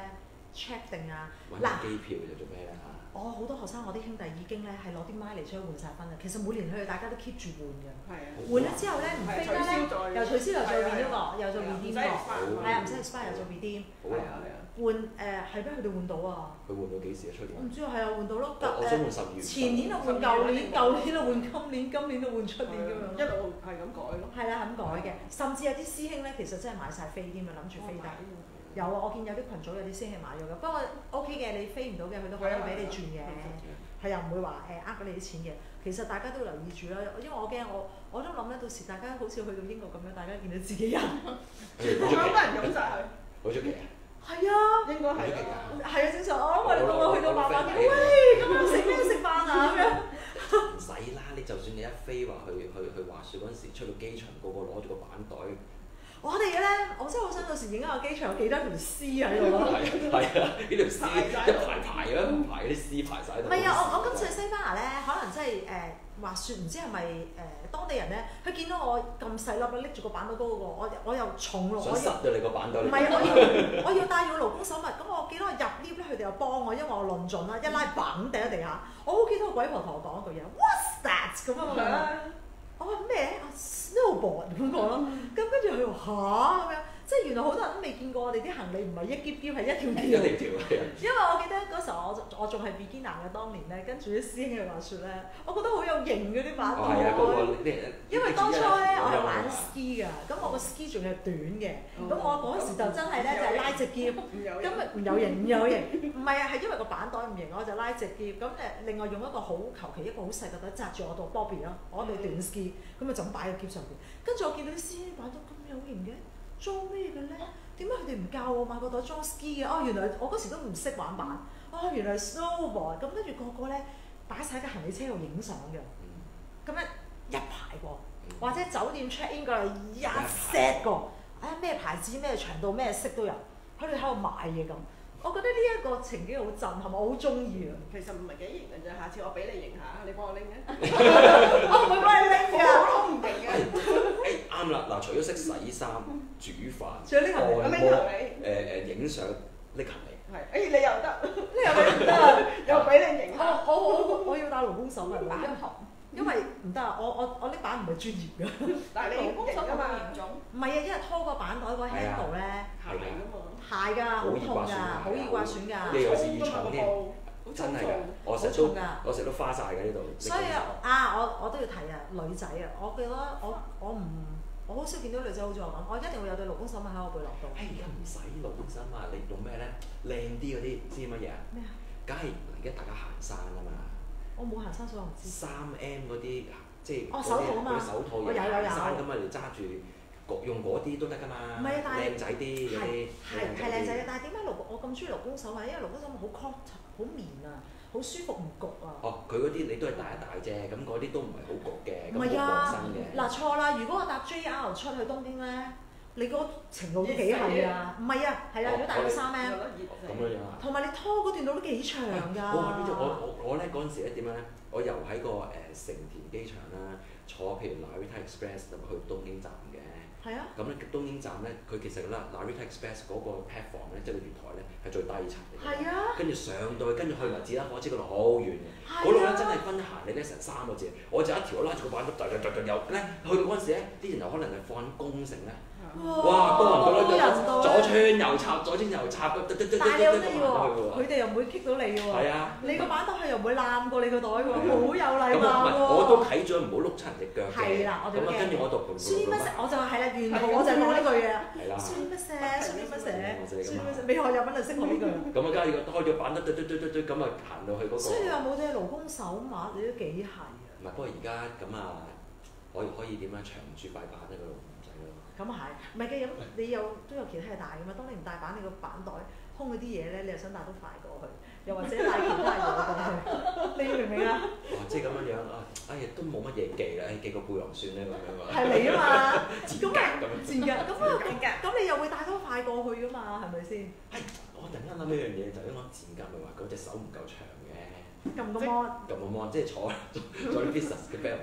check 定啊。 揾張機票就做咩咧嚇？ 我好多學生，我啲兄弟已經咧係攞啲 mileage 出去換晒分啦。其實每年佢哋大家都 keep 住換嘅。 係啊。 換咗之後咧唔飛得咧，又取消又再 redeem 過，又做 redeem 過，係啊，唔使 expire 又做 redeem。 好啊， 換係俾佢哋換到啊！ 佢換到幾時啊？出年？ 我唔知啊，係啊，換到咯。 我想換10月。 前年就換舊年，舊年就換今年，今年就換出年咁樣。 一路係咁改咯。 係啦，咁改嘅，甚至有啲師兄咧，其實真係買晒飛添啊，諗住飛得。有啊，我見有啲群組有啲師兄買咗嘅，不過 OK 嘅，你飛唔到嘅，佢都可以俾你轉嘅，係又唔會話呃咗你啲錢嘅。其實大家都留意住啦，因為我驚我都諗咧，到時大家好似去到英國咁樣，大家見到自己人， 好多人湧晒去， 好出奇啊！ 係啊， 應該係係啊，正常。我哋我去到晚飯，喂，咁我食咩食飯啊咁樣？ 唔使啦，你就算你一飛話去滑雪嗰陣時，出到機場個個攞住個板袋。 我哋咧，我真係好想到時影下個機場有幾多條絲喺度咯。 係啊，呢條絲一排嗰啲絲排晒喺度。 唔係啊，我今次去西班牙咧，可能真係滑雪，唔知係咪當地人咧，佢見到我咁細粒拎住個板袋高嗰個，我又重咯， 想塞咗你個板袋。 唔係，我要帶住個勞工手襪，咁我見到我入 lift 咧，佢哋又幫我，因為我論盡啦，一拉砰掟喺地下。我好記得個鬼婆同我講一句嘢 ，What's that 咁樣。我話咩？snowboard 咁講咯，咁跟住佢話嚇咁樣，即係原來好多人都未見過我哋啲行李唔係一喼喼係一條條。因為我記得嗰時候我仲係 beginner 嘅當年咧，跟住啲師兄去滑雪咧，我覺得好有型嗰啲板袋。因為當初咧我係玩 ski 㗎，咁我個 ski 仲係短嘅，咁我嗰時就真係咧就係拉直喼，咁咪唔有型唔有型，唔係啊，係因為個板袋唔型，我就拉直喼，咁另外用一個好求其一個好細個袋紮住我度 Bobby 咯，我對短 ski。咁咪就咁擺喺個喼上邊，跟住我見到啲師兄擺到咁有型嘅，裝咩嘅咧？點解佢哋唔教我買個袋裝 ski 嘅？哦，原來我嗰時都唔識玩板，哦，原來 snowboard，咁跟住個個咧擺晒喺個行李車度影相嘅，咁咧一排過，或者酒店 check in 過嚟一 set 過，咩牌子咩長度咩色都有，佢哋喺度買嘢咁。我覺得呢一個情景好震撼，我好中意啊！ 其實唔係幾型嘅啫，下次我俾你型下，你幫我拎嘅。 我唔會幫你拎㗎， 我唔型嘅。 啱啦，嗱，除咗識洗衫、煮飯、 仲有拎行李， 影相、拎行李。 係，你又得， 呢又唔得， 又俾你型下。 我要帶勞工手係咪？因為唔得啊！我呢板唔係專業㗎。 但係你勞工手咁嚴重？ 唔係啊，因為拖個板袋個 handle 咧， 係㗎嘛。 係㗎，好痛㗎，好易刮損㗎。 你又是越重添，真係㗎！我成日都花晒㗎呢度。 所以我都要提啊，女仔啊，我覺得我好少見到女仔好似我咁，我一定會有對勞工手襪喺我背囊度。 而家唔使勞工手襪，你用咩咧？靚啲嗰啲知乜嘢啊？ 咩啊？ 梗係而家大家行山啊嘛。 我冇行山，所以我唔知。 3M 嗰啲即係手套啊嘛， 手套有山咁啊，你揸住用嗰啲都得㗎嘛。唔係啊，但係靚仔啲嗰啲係靚仔嘅，但係點解我咁中意勞工手襪？因為勞工手襪好 cotton 好綿啊，好舒服唔焗啊。 哦，佢嗰啲你都係大一大啫，咁嗰啲都唔係好焗嘅，咁好薄身嘅。 嗱錯啦，如果我搭 JR 出去東京咧，你嗰程度都幾係啊？唔係啊，係啊，如果大過3M。 咁樣啊。 同埋你拖嗰段路都幾長㗎。 我咧嗰陣時咧點樣咧？我遊喺個成田機場啦，坐譬如 Narita Express 咁去東京站嘅。係啊。咁咧東京站咧，佢其實啦 Narita Express 嗰個 platform 咧，即係個月台咧係最低層嚟嘅。係啊。跟住上到去，跟住去埋子啦火車嗰度好遠嘅。嗰度咧真係分行李咧成3個字，我就一條拉住個板揼又咧，去到嗰陣時咧，啲人又可能係放緊工程咧。哇！多人到左穿右插，左穿右插，但係你好得意喎， 佢哋又唔會棘到你喎。 係啊。 你個板袋佢又唔會攬過你個袋喎，好有禮貌喎。 我都睇咗唔好碌親人隻腳嘅。係啦，我哋驚。咁跟住我讀。 輸乜食？我就係啦，沿途我就講呢句嘢。 係啦。 輸乜食？輸乜食？未學日文就識學呢句。 咁啊，加住開咗板得咁啊，行到去嗰個。 所以你話冇對勞工手襪，你都幾係啊？ 唔係，不過而家咁啊，可以點樣長住塊板喺嗰度？ 咁啊係，唔係嘅咁，你都有其他嘢帶㗎嘛？當你唔帶板，你個板袋空嗰啲嘢咧，你又想帶得快過去，又或者帶其他嘢過去，你明唔明啊？ 哦，即係咁樣樣啊！哎呀，都冇乜嘢寄啦，寄個背囊算啦咁樣嘛。 係你啊嘛，賤格咁樣。賤格咁你又會帶得快過去㗎嘛？係咪先？ 係，我突然間諗一樣嘢，就因為賤格咪話嗰隻手唔夠長嘅。 撳個 mon， 即係坐啲 business 嘅 bell，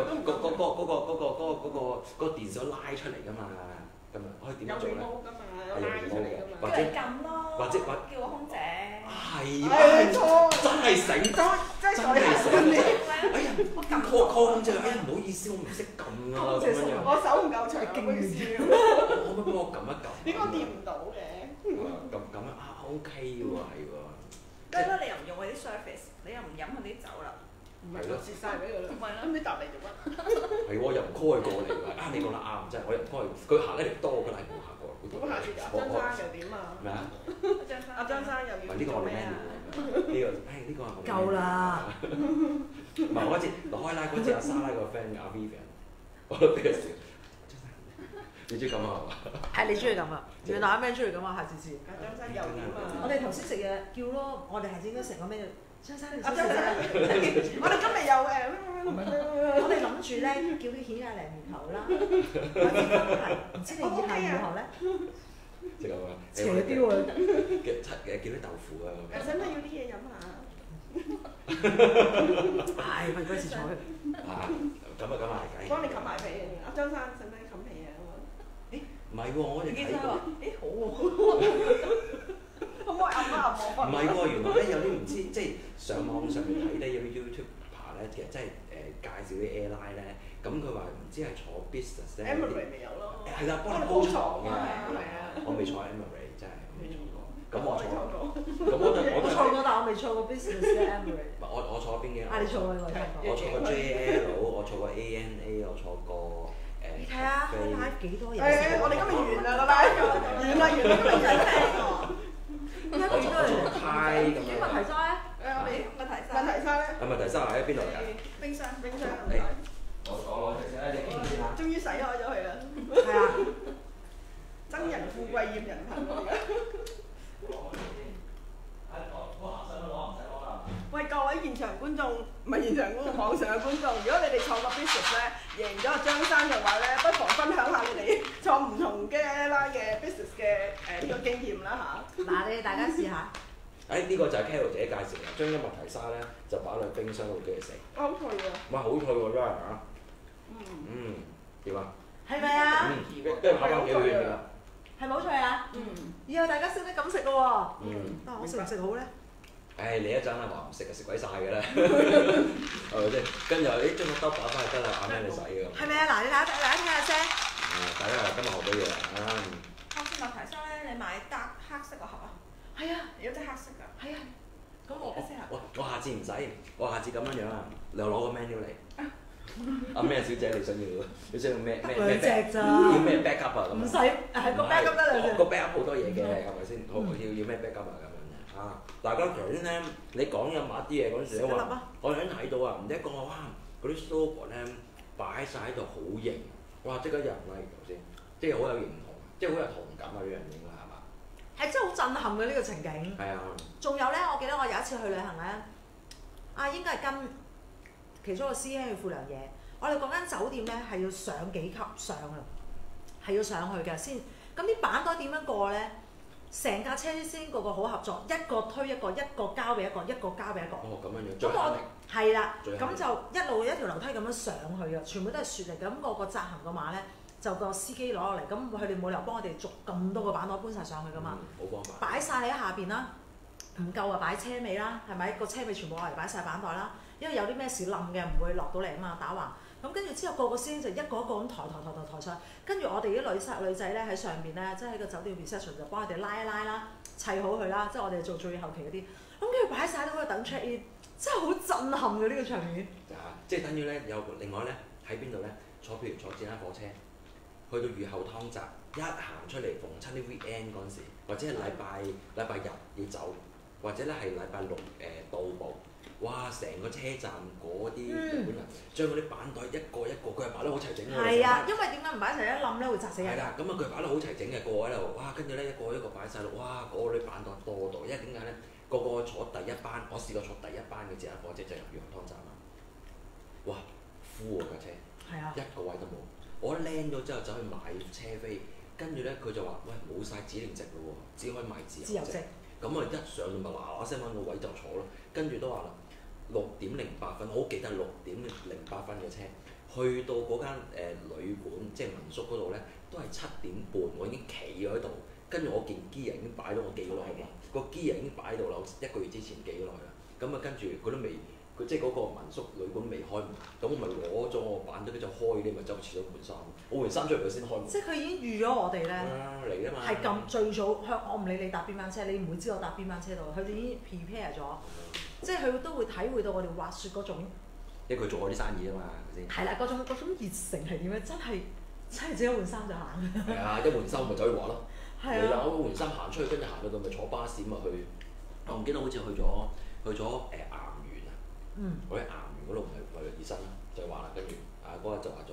個電線拉出嚟㗎嘛，咁啊可以點做咧？ 有 remote 㗎嘛，有拉出嚟㗎嘛。 或者撳咯。 或者叫個空姐。 係錯， 真係醒， 真係真係醒。哎呀， 我撳 call 空姐，哎呀唔好意思，我唔識撳啊咁樣樣。 我手唔夠長，唔好意思。 可唔可以幫我撳一撳？ 應該掂唔到嘅。 咁啊 OK 喎，係喎。 得啦，你又唔用佢啲 service，你又唔飲佢啲酒啦。 唔係咯，蝕曬俾佢啦。 咪咯咁你答嚟做乜？ 係喎，又唔 call 佢過嚟喎。啊，你講得啱，真係我又唔 call 佢，佢行得嚟多，佢係冇行過。 咁下次阿張生又點啊？ 咩啊？ 阿張生又要唔係呢個我哋做咩 menu 啊？ 呢個，呢個係我哋 menu 夠啦。 唔係我嗰次落開拉嗰次阿莎拉個 friend 阿 Vivian，我都俾佢笑。你中意咁啊？ 係你中意咁啊？原來阿 Man 中意咁啊，下次試。 阿張生又點啊？ 我哋頭先食嘢叫咯，我哋下次應該成個咩？張生你阿張生， 想食咩？ 我哋今日有我哋諗住咧叫啲蜆啊、鯪魚頭啦，或者係唔知你以下如何咧？ 即係咁啊！ 邪啲喎！ 叫啲豆腐啊！ 使唔使要啲嘢飲啊？ 唉，費鬼事坐佢。 啊，咁啊， 幫你冚埋被。阿張生使唔使冚被啊？ 唔係喎，我哋睇過。 誒好喎， 可唔可以揞一揞我？ 唔係喎，原來咧有啲唔知，即係上網上面睇咧有啲 YouTuber 咧，其實即係介紹啲 airline 咧，咁佢話唔知係坐 business 咧。 Emirates 未有咯。 係啦，幫你鋪床嘅。 係啊。 我未坐 Emirates，真係未坐過。咁我坐， 過。 咁我我坐過，但我未坐過 business 嘅 Emirates。 我坐邊嘅？ 啊，你坐過我聽過。 我坐過 JL，我坐過 ANA，我坐過你睇下開 live 幾多人？ 我哋今日完啦，拜拜。完啦，今日真係聽喎。 點解幾多人？ 派咁點問題樣。 齋？ 我哋問題問題生咧？ 係問題生喺邊度嚟㗎？ 冰箱。 冰箱。 我攞嚟先，你傾先啦。 終於洗開咗佢啦。 係啊。 憎人富貴厭人貧喎而家。喂，各位現場觀眾，唔係現場觀眾，網上嘅觀眾，如果你哋坐過 business 咧，贏咗阿張生嘅話咧，不妨分享下你哋坐唔同嘅 airline 嘅 business 嘅呢個經驗啦嚇。 嗱，你哋大家試下。 呢個就係 Carol 姐介紹嘅，將啲麥提沙咧就擺落冰箱度俾你食。 好脆喎！ 哇，好脆喎真係嚇！點啊？ 係咪啊？ 跟住跑翻幾個月㗎？ 係咪好脆啊？以後大家識得咁食咯喎。但係我食唔食好咧？ 你一陣啦話唔食就食鬼晒㗎啦，係咪先？跟住將個兜擺翻去得啦，啱啱你洗㗎。 係咪啊？嗱，你大家聽下聲。 大家今日學到嘢啦。 啱先問題生咧，你買黑色個盒啊？ 係啊， 有隻黑色㗎。 係啊。咁我下次唔使，我下次咁樣啊，你又攞個 menu 嚟。阿咩小姐，你想要咩兩隻咋？ 要咩 backup 啊咁？ 唔使，係個 backup 得兩隻。 個 backup 好多嘢嘅，係咪先？要咩 backup 啊咁樣啊？大家頭先咧，你講有某一啲嘢嗰陣時咧話，我頭先睇到啊，唔知講話哇，嗰啲 slogan 咧擺晒喺度好型，哇！即刻有人 like 頭先，即係好有認同，即係好有同感啊！呢樣嘢應該係嘛？ 係真係好震撼嘅呢個情景。 係啊。仲有咧，我記得我有一次去旅行咧，應該係跟其中一個師兄去富良野，我哋嗰間酒店咧係要上幾級上啊，係要上去嘅先。咁啲板袋點樣過咧？成架車先個個好合作，一個推一個，一個交俾一個，一個交俾一個。 哦，咁樣樣。 咁我係啦， 咁就一路一條樓梯咁樣上去嘅，全部都係雪嚟嘅。咁個紮行個馬咧，就個司機攞落嚟，咁佢哋冇理由幫我哋逐咁多個板袋搬晒上去噶嘛。 好方法。 擺晒喺下邊啦，唔夠啊擺車尾啦，係咪？個車尾全部攞嚟擺晒板袋啦，因為有啲咩事冧嘅唔會落到嚟啊嘛，打橫。咁跟住之後，個個師兄就一個一個咁抬上，跟住我哋啲女仔咧喺上邊咧，即係喺個酒店 reception 就幫佢哋拉一拉啦，砌好佢啦，即係我哋做最後期嗰啲。咁跟住擺晒喺度等 check in，真係好震撼嘅呢個場面。 即係等於咧有另外咧喺邊度咧坐譬如坐戰間火車，去到魚後湯澤，一行出嚟逢親啲 weekend 嗰陣時，或者係禮拜日要走，或者咧係禮拜六到埗。哇！成個車站嗰啲日本人將嗰啲板袋一個一個，佢係擺得好齊整㗎。 係啊，因為點解唔擺一齊一冧咧會砸死人？ 係啦，咁啊佢擺得好齊整嘅，個個喺度，哇！跟住咧一個一個擺晒落，哇！嗰啲板袋多到，因為點解咧？個個坐第一班，我試過坐第一班嘅自由火車就入魚塘站啊！哇，full 架車， 係啊， 一個位都冇。我 land 咗之後走去買車飛，跟住咧佢就話：喂，冇晒指定席咯喎，只可以買自由席。咁我一上到咪嗱嗱聲揾個位就坐咯，跟住都話啦。6:08，我好記得6:08嘅車，去到嗰間旅館即係民宿嗰度咧，都係7:30，我已經企咗喺度， 跟住我件 gear 已經擺到我寄咗落去啦，個 gear 已經擺到啦，1個月之前寄咗落去啦。咁啊跟住佢都未，佢即係嗰個民宿旅館未開門，咁我咪攞咗我板凳，跟住開啲咪走去廁所換衫，我換衫出嚟佢先開門。 即係佢已經預咗我哋咧， 嚟㗎嘛。 係咁最早向我唔理你搭邊班車，你唔會知我搭邊班車度，佢哋已經 prepare 咗，即係佢都會體會到我哋滑雪嗰種。 因為佢做我啲生意啊嘛，係咪先？ 係啦，嗰種熱誠係點咧？真係即刻換衫就行。 係啊，一換衫咪走去滑咯。 係係啦， 啊。 我換衫行出去，跟住行到咪坐巴士咪去。我唔記得好似去咗岩園啊。我喺岩園嗰度咪熱身啦，就滑啦，跟住嗰日就滑咗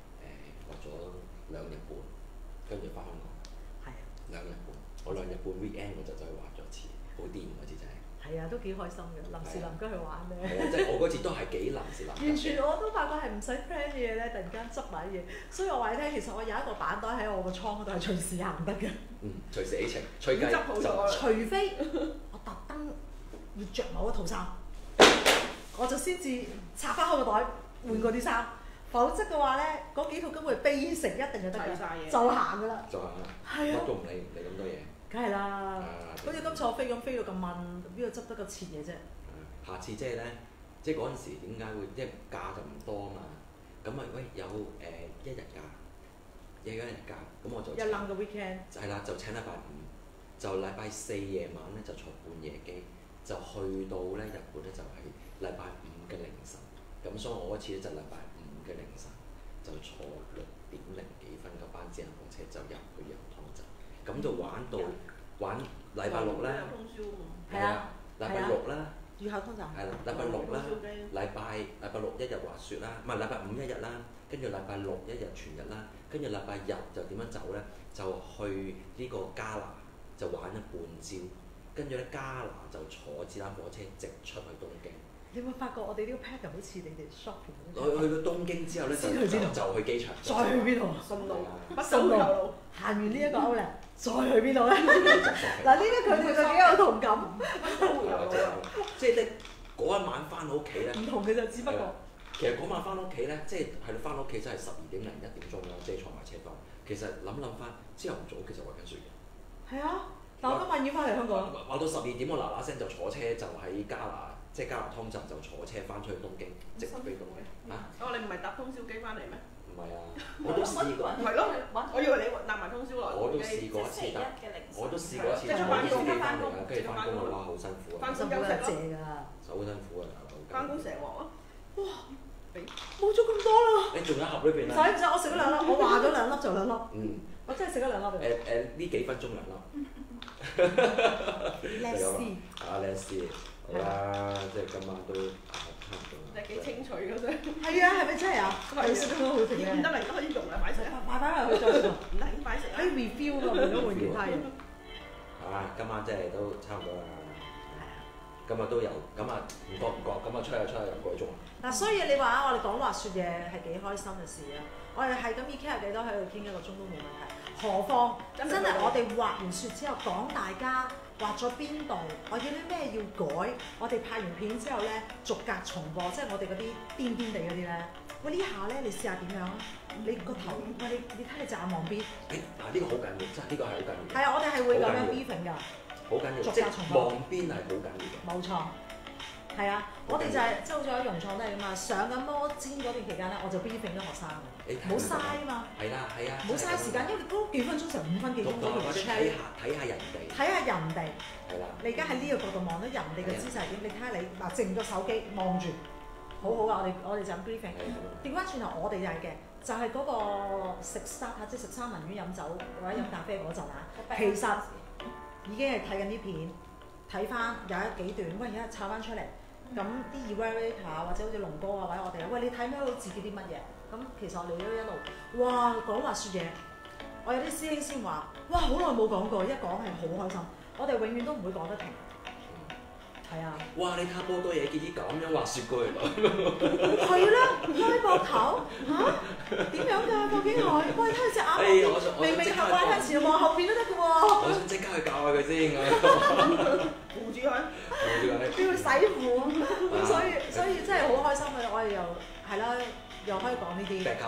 2日半，跟住翻香港。 係啊。 2日半，我2日半 weekend 我就走去滑咗一次，好癲嗰次真係。 係啊，都幾開心嘅，臨時臨急去玩咧。 係啊，即係我嗰次都係幾臨時臨急。 完全我都發覺係唔使 plan 嘅嘢咧，突然間執埋啲嘢，所以我話你聽，其實我有一個板袋喺我個倉嗰度係隨時行得嘅。 隨時起程，吹雞執好咗。 除非我特登要着某一套衫，我就先至拆翻開個袋換嗰啲衫，否則嘅話咧，嗰幾套根本係備成一定就得㗎，就行㗎啦。 就行啦。 係啊。 乜都唔理咁多嘢。 梗係啦，好似今次我飛咁飛到咁慢，邊度執得個切嘢啫？ 下次即係咧，即係嗰陣時點解會即係假就唔多啊嘛？咁啊喂有1日假，有1日假，咁我就一撚個 weekend。 係啦，就請禮拜5，就禮拜4夜晚咧就坐半夜機，就去到咧日本咧就係禮拜5嘅凌晨。咁所以我嗰次咧就禮拜5嘅凌晨就坐6點零幾分嘅班自行車就入去油塘站，咁就玩到禮拜6啦。 係啊。 禮拜6啦。 月考通站。 係啦，禮拜6啦，禮拜6一日滑雪啦，唔係禮拜5一日啦，跟住禮拜6一日全日啦，跟住禮拜日就點樣走咧？就去呢個加拿就玩一半朝，跟住咧加拿就坐子彈火車直出去東京。 你有冇發覺我哋呢個 pattern 好似你哋 shopping 咁？ 去到東京之後咧，就去機場。 再去邊度？ 順路，不順路。行完呢一個 outlet，再去邊度咧？嗱，呢啲佢哋就幾有同感。 即係你嗰一晚翻到屋企咧， 唔同嘅就只不過。 其實嗰晚翻到屋企咧，即係你翻到屋企真係12點零1點鐘啦，即係坐埋車翻。其實諗翻，朝頭早其實滑緊雪嘅。係啊，但我今晚已經翻嚟香港。 滑到12點，我嗱嗱聲就坐車就喺加拿，即係加拿湯站就坐車翻出去東京，直飛東京。 哦，你唔係搭通宵機翻嚟咩？ 唔係啊，我都試過。 係咯，我以為你搭埋通宵來。 我都試過一次搭，我都試過一次搭翻工翻嚟㗎，跟住翻工啊，哇，好辛苦啊！ 翻工休息咯。 好辛苦啊！ 翻工成鑊啊！ 哇！冇咗咁多啦。 你仲有盒裏邊啊？ 使唔使？我食咗2粒，我話咗2粒就2粒。我真係食咗2粒。 呢幾分鐘2粒。 叻師。 叻師。好啦，即係今晚都差唔多。 你幾清脆嗰陣？ 係啊，係咪真係啊？係食得好食嘅。 唔得嚟都可以用啦，擺食啊！ 擺翻入去再食。 唔得，擺食啊！ 可以 review 㗎，唔好換其他嘢。 今晚真係都差唔多啦。今日都有，咁啊唔覺，咁啊出去又個幾鐘。 嗱，所以你話我哋講滑雪嘢係幾開心嘅事啊！我哋係咁以傾下幾多喺度傾1個鐘都冇問題。何況真係我哋滑完雪之後講大家滑咗邊度，我有啲咩要改，我哋拍完片之後咧逐格重播，即係我哋嗰啲癲癲地嗰啲咧。喂，呢下咧你試下點樣啊？你個頭，喂你睇你隻眼望邊？ 嗱呢個好緊要，真係呢個係好緊要。 係啊，我哋係會咁樣 briefing 㗎。 好緊要，即係望邊係好緊要嘅。 冇錯，係啊，我哋就係即係好似喺融創都係咁嘛，上緊摩尖嗰段期間咧，我就 briefing 啲學生嘅，冇嘥啊嘛。係啊，冇嘥時間，因為嗰幾分鐘成5分幾鐘嗰條 check。 睇下人哋。 睇下人哋。係啦。 你而家喺呢個角度望到人哋嘅姿勢係點？你睇下你嗱，靜個手機望住，好好啊！我哋就咁 briefing。調翻轉頭，我哋就係嘅，就係嗰個食 starter 即係食三文魚飲酒或者飲咖啡嗰陣啊，其實。已經係睇緊啲片，睇翻有幾段，喂，有一抄翻出嚟，咁啲 evaluator 或者好似龍哥啊，或者我哋，喂，你睇唔睇到自己啲乜嘢？咁其實我哋都一路，哇，講滑雪嘢，我有啲師兄先話，哇，好耐冇講過，一講係好開心，我哋永遠都唔會講得停。係啊！ 哇！你睇波多嘢，見啲咁樣滑雪過嚟啦！ 係啦，開膊頭嚇？點樣㗎？究竟係？喂，睇佢隻眼，明明係怪向前望後邊都得嘅喎。 我想即刻去教下佢先， 扶住佢， 都要洗褲，所以真係好開心嘅，我哋又係啦，又可以講呢啲。 back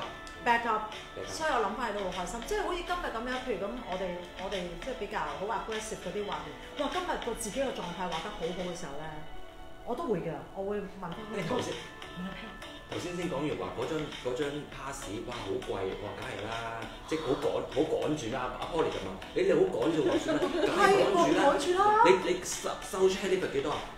back up，所以我諗翻起都好開心。即係好似今日咁樣，譬如咁，我哋即係比較好 aggressive 嗰啲畫面，哇！今日個自己嘅狀態畫得好好嘅時候咧，我都會㗎，我會問翻佢。 頭先講完話嗰張 pass， 哇好貴，哇梗係啦，即係好趕住啦。阿 Polly 就問你哋好趕住話算啦，梗係趕住啦。你收 chairlift 幾多啊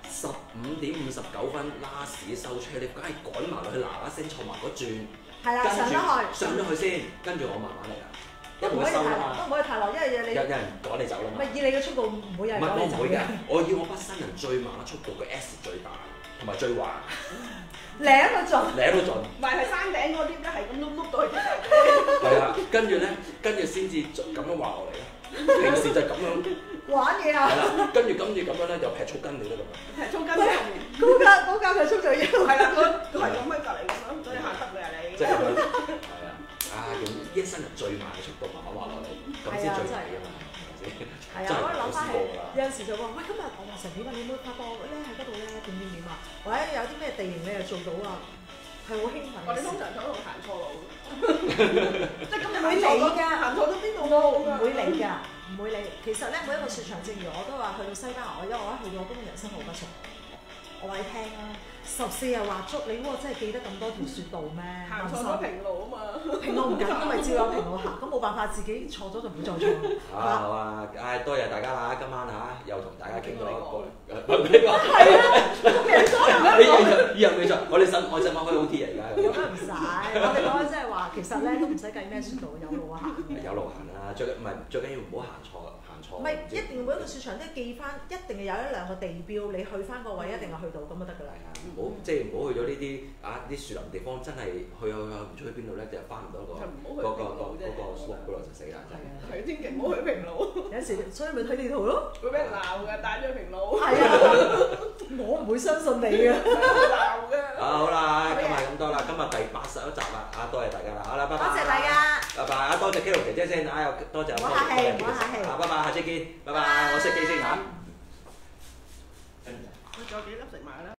？15:59last 收 chairlift，梗係趕埋落去嗱嗱聲坐埋嗰轉， 係啦，上咗去先，跟住我慢慢嚟啦。 都唔可以太耐，都唔可以太耐，因為你有人趕你走啦嘛。 唔係以你嘅速度唔會有人趕你走嘅。 我要我班新人最慢嘅速度，個 S 最大同埋最滑。 舐到盡， 唔係山頂嗰啲咧，係咁碌到去啲。 係啊，跟住先至咁樣滑落嚟啦。平時就咁樣玩嘢啊。 係啦，跟住咁樣咧，就劈粗筋你都咁樣。 劈粗筋喺後面。 高架劈粗就要。係啦， 佢係咁喺隔離咁樣，所以行得嘅你。 即係咁樣。係啊，用一生人最慢嘅速度慢慢滑落嚟，咁先最快㗎嘛。 係啊，我諗翻起有陣時就話：喂，今日我話神點啊？你有冇發覺咧喺嗰度咧點啊？或者有啲咩地形你又做到啊？係好興奮。 我哋通常喺度行錯路，即係今日唔會理㗎， 行錯咗邊度都唔會理㗎，唔會理。其實咧，每一個雪場，正如我都話去到西班牙，因為我一去到我根本人生路不熟。我話你聽啦，14日畫足，你估我真係記得咁多條雪道咩？ 行錯咗平路啊嘛， 平路唔緊，因為照有平路行，咁冇辦法，自己錯咗就唔會再錯。 好啊，多謝大家啦，今晚又同大家傾到一個， 係啊， 以後未錯，我使乜開 OT 而家？ 咁唔使，我哋講即係話，其實咧都唔使計咩雪道，有路行。 有路行啦，最緊要唔好行錯。 唔係一定每一個雪場都記翻，一定係有一兩個地標，你去翻個位一定係去到咁就得㗎啦。 唔好即係唔好去咗呢啲樹林地方，真係去唔知去邊度咧，就翻唔到嗰個 slope 嗰度就死啦！真係，千祈唔好去平路。 有時所以咪睇地圖咯。 會俾人鬧㗎，帶咗去平路。 係啊，我唔會相信你嘅。 鬧㗎。 好啦，今日咁多啦，今日第81集啦，多謝大家啦，好啦，拜拜。 多謝大家。 拜拜，多謝 Kilo 姐姐先，又多謝。 唔好客氣，唔好客氣。 拜拜，下次見，拜拜，我熄機先嚇。 仲有幾粒食埋啦。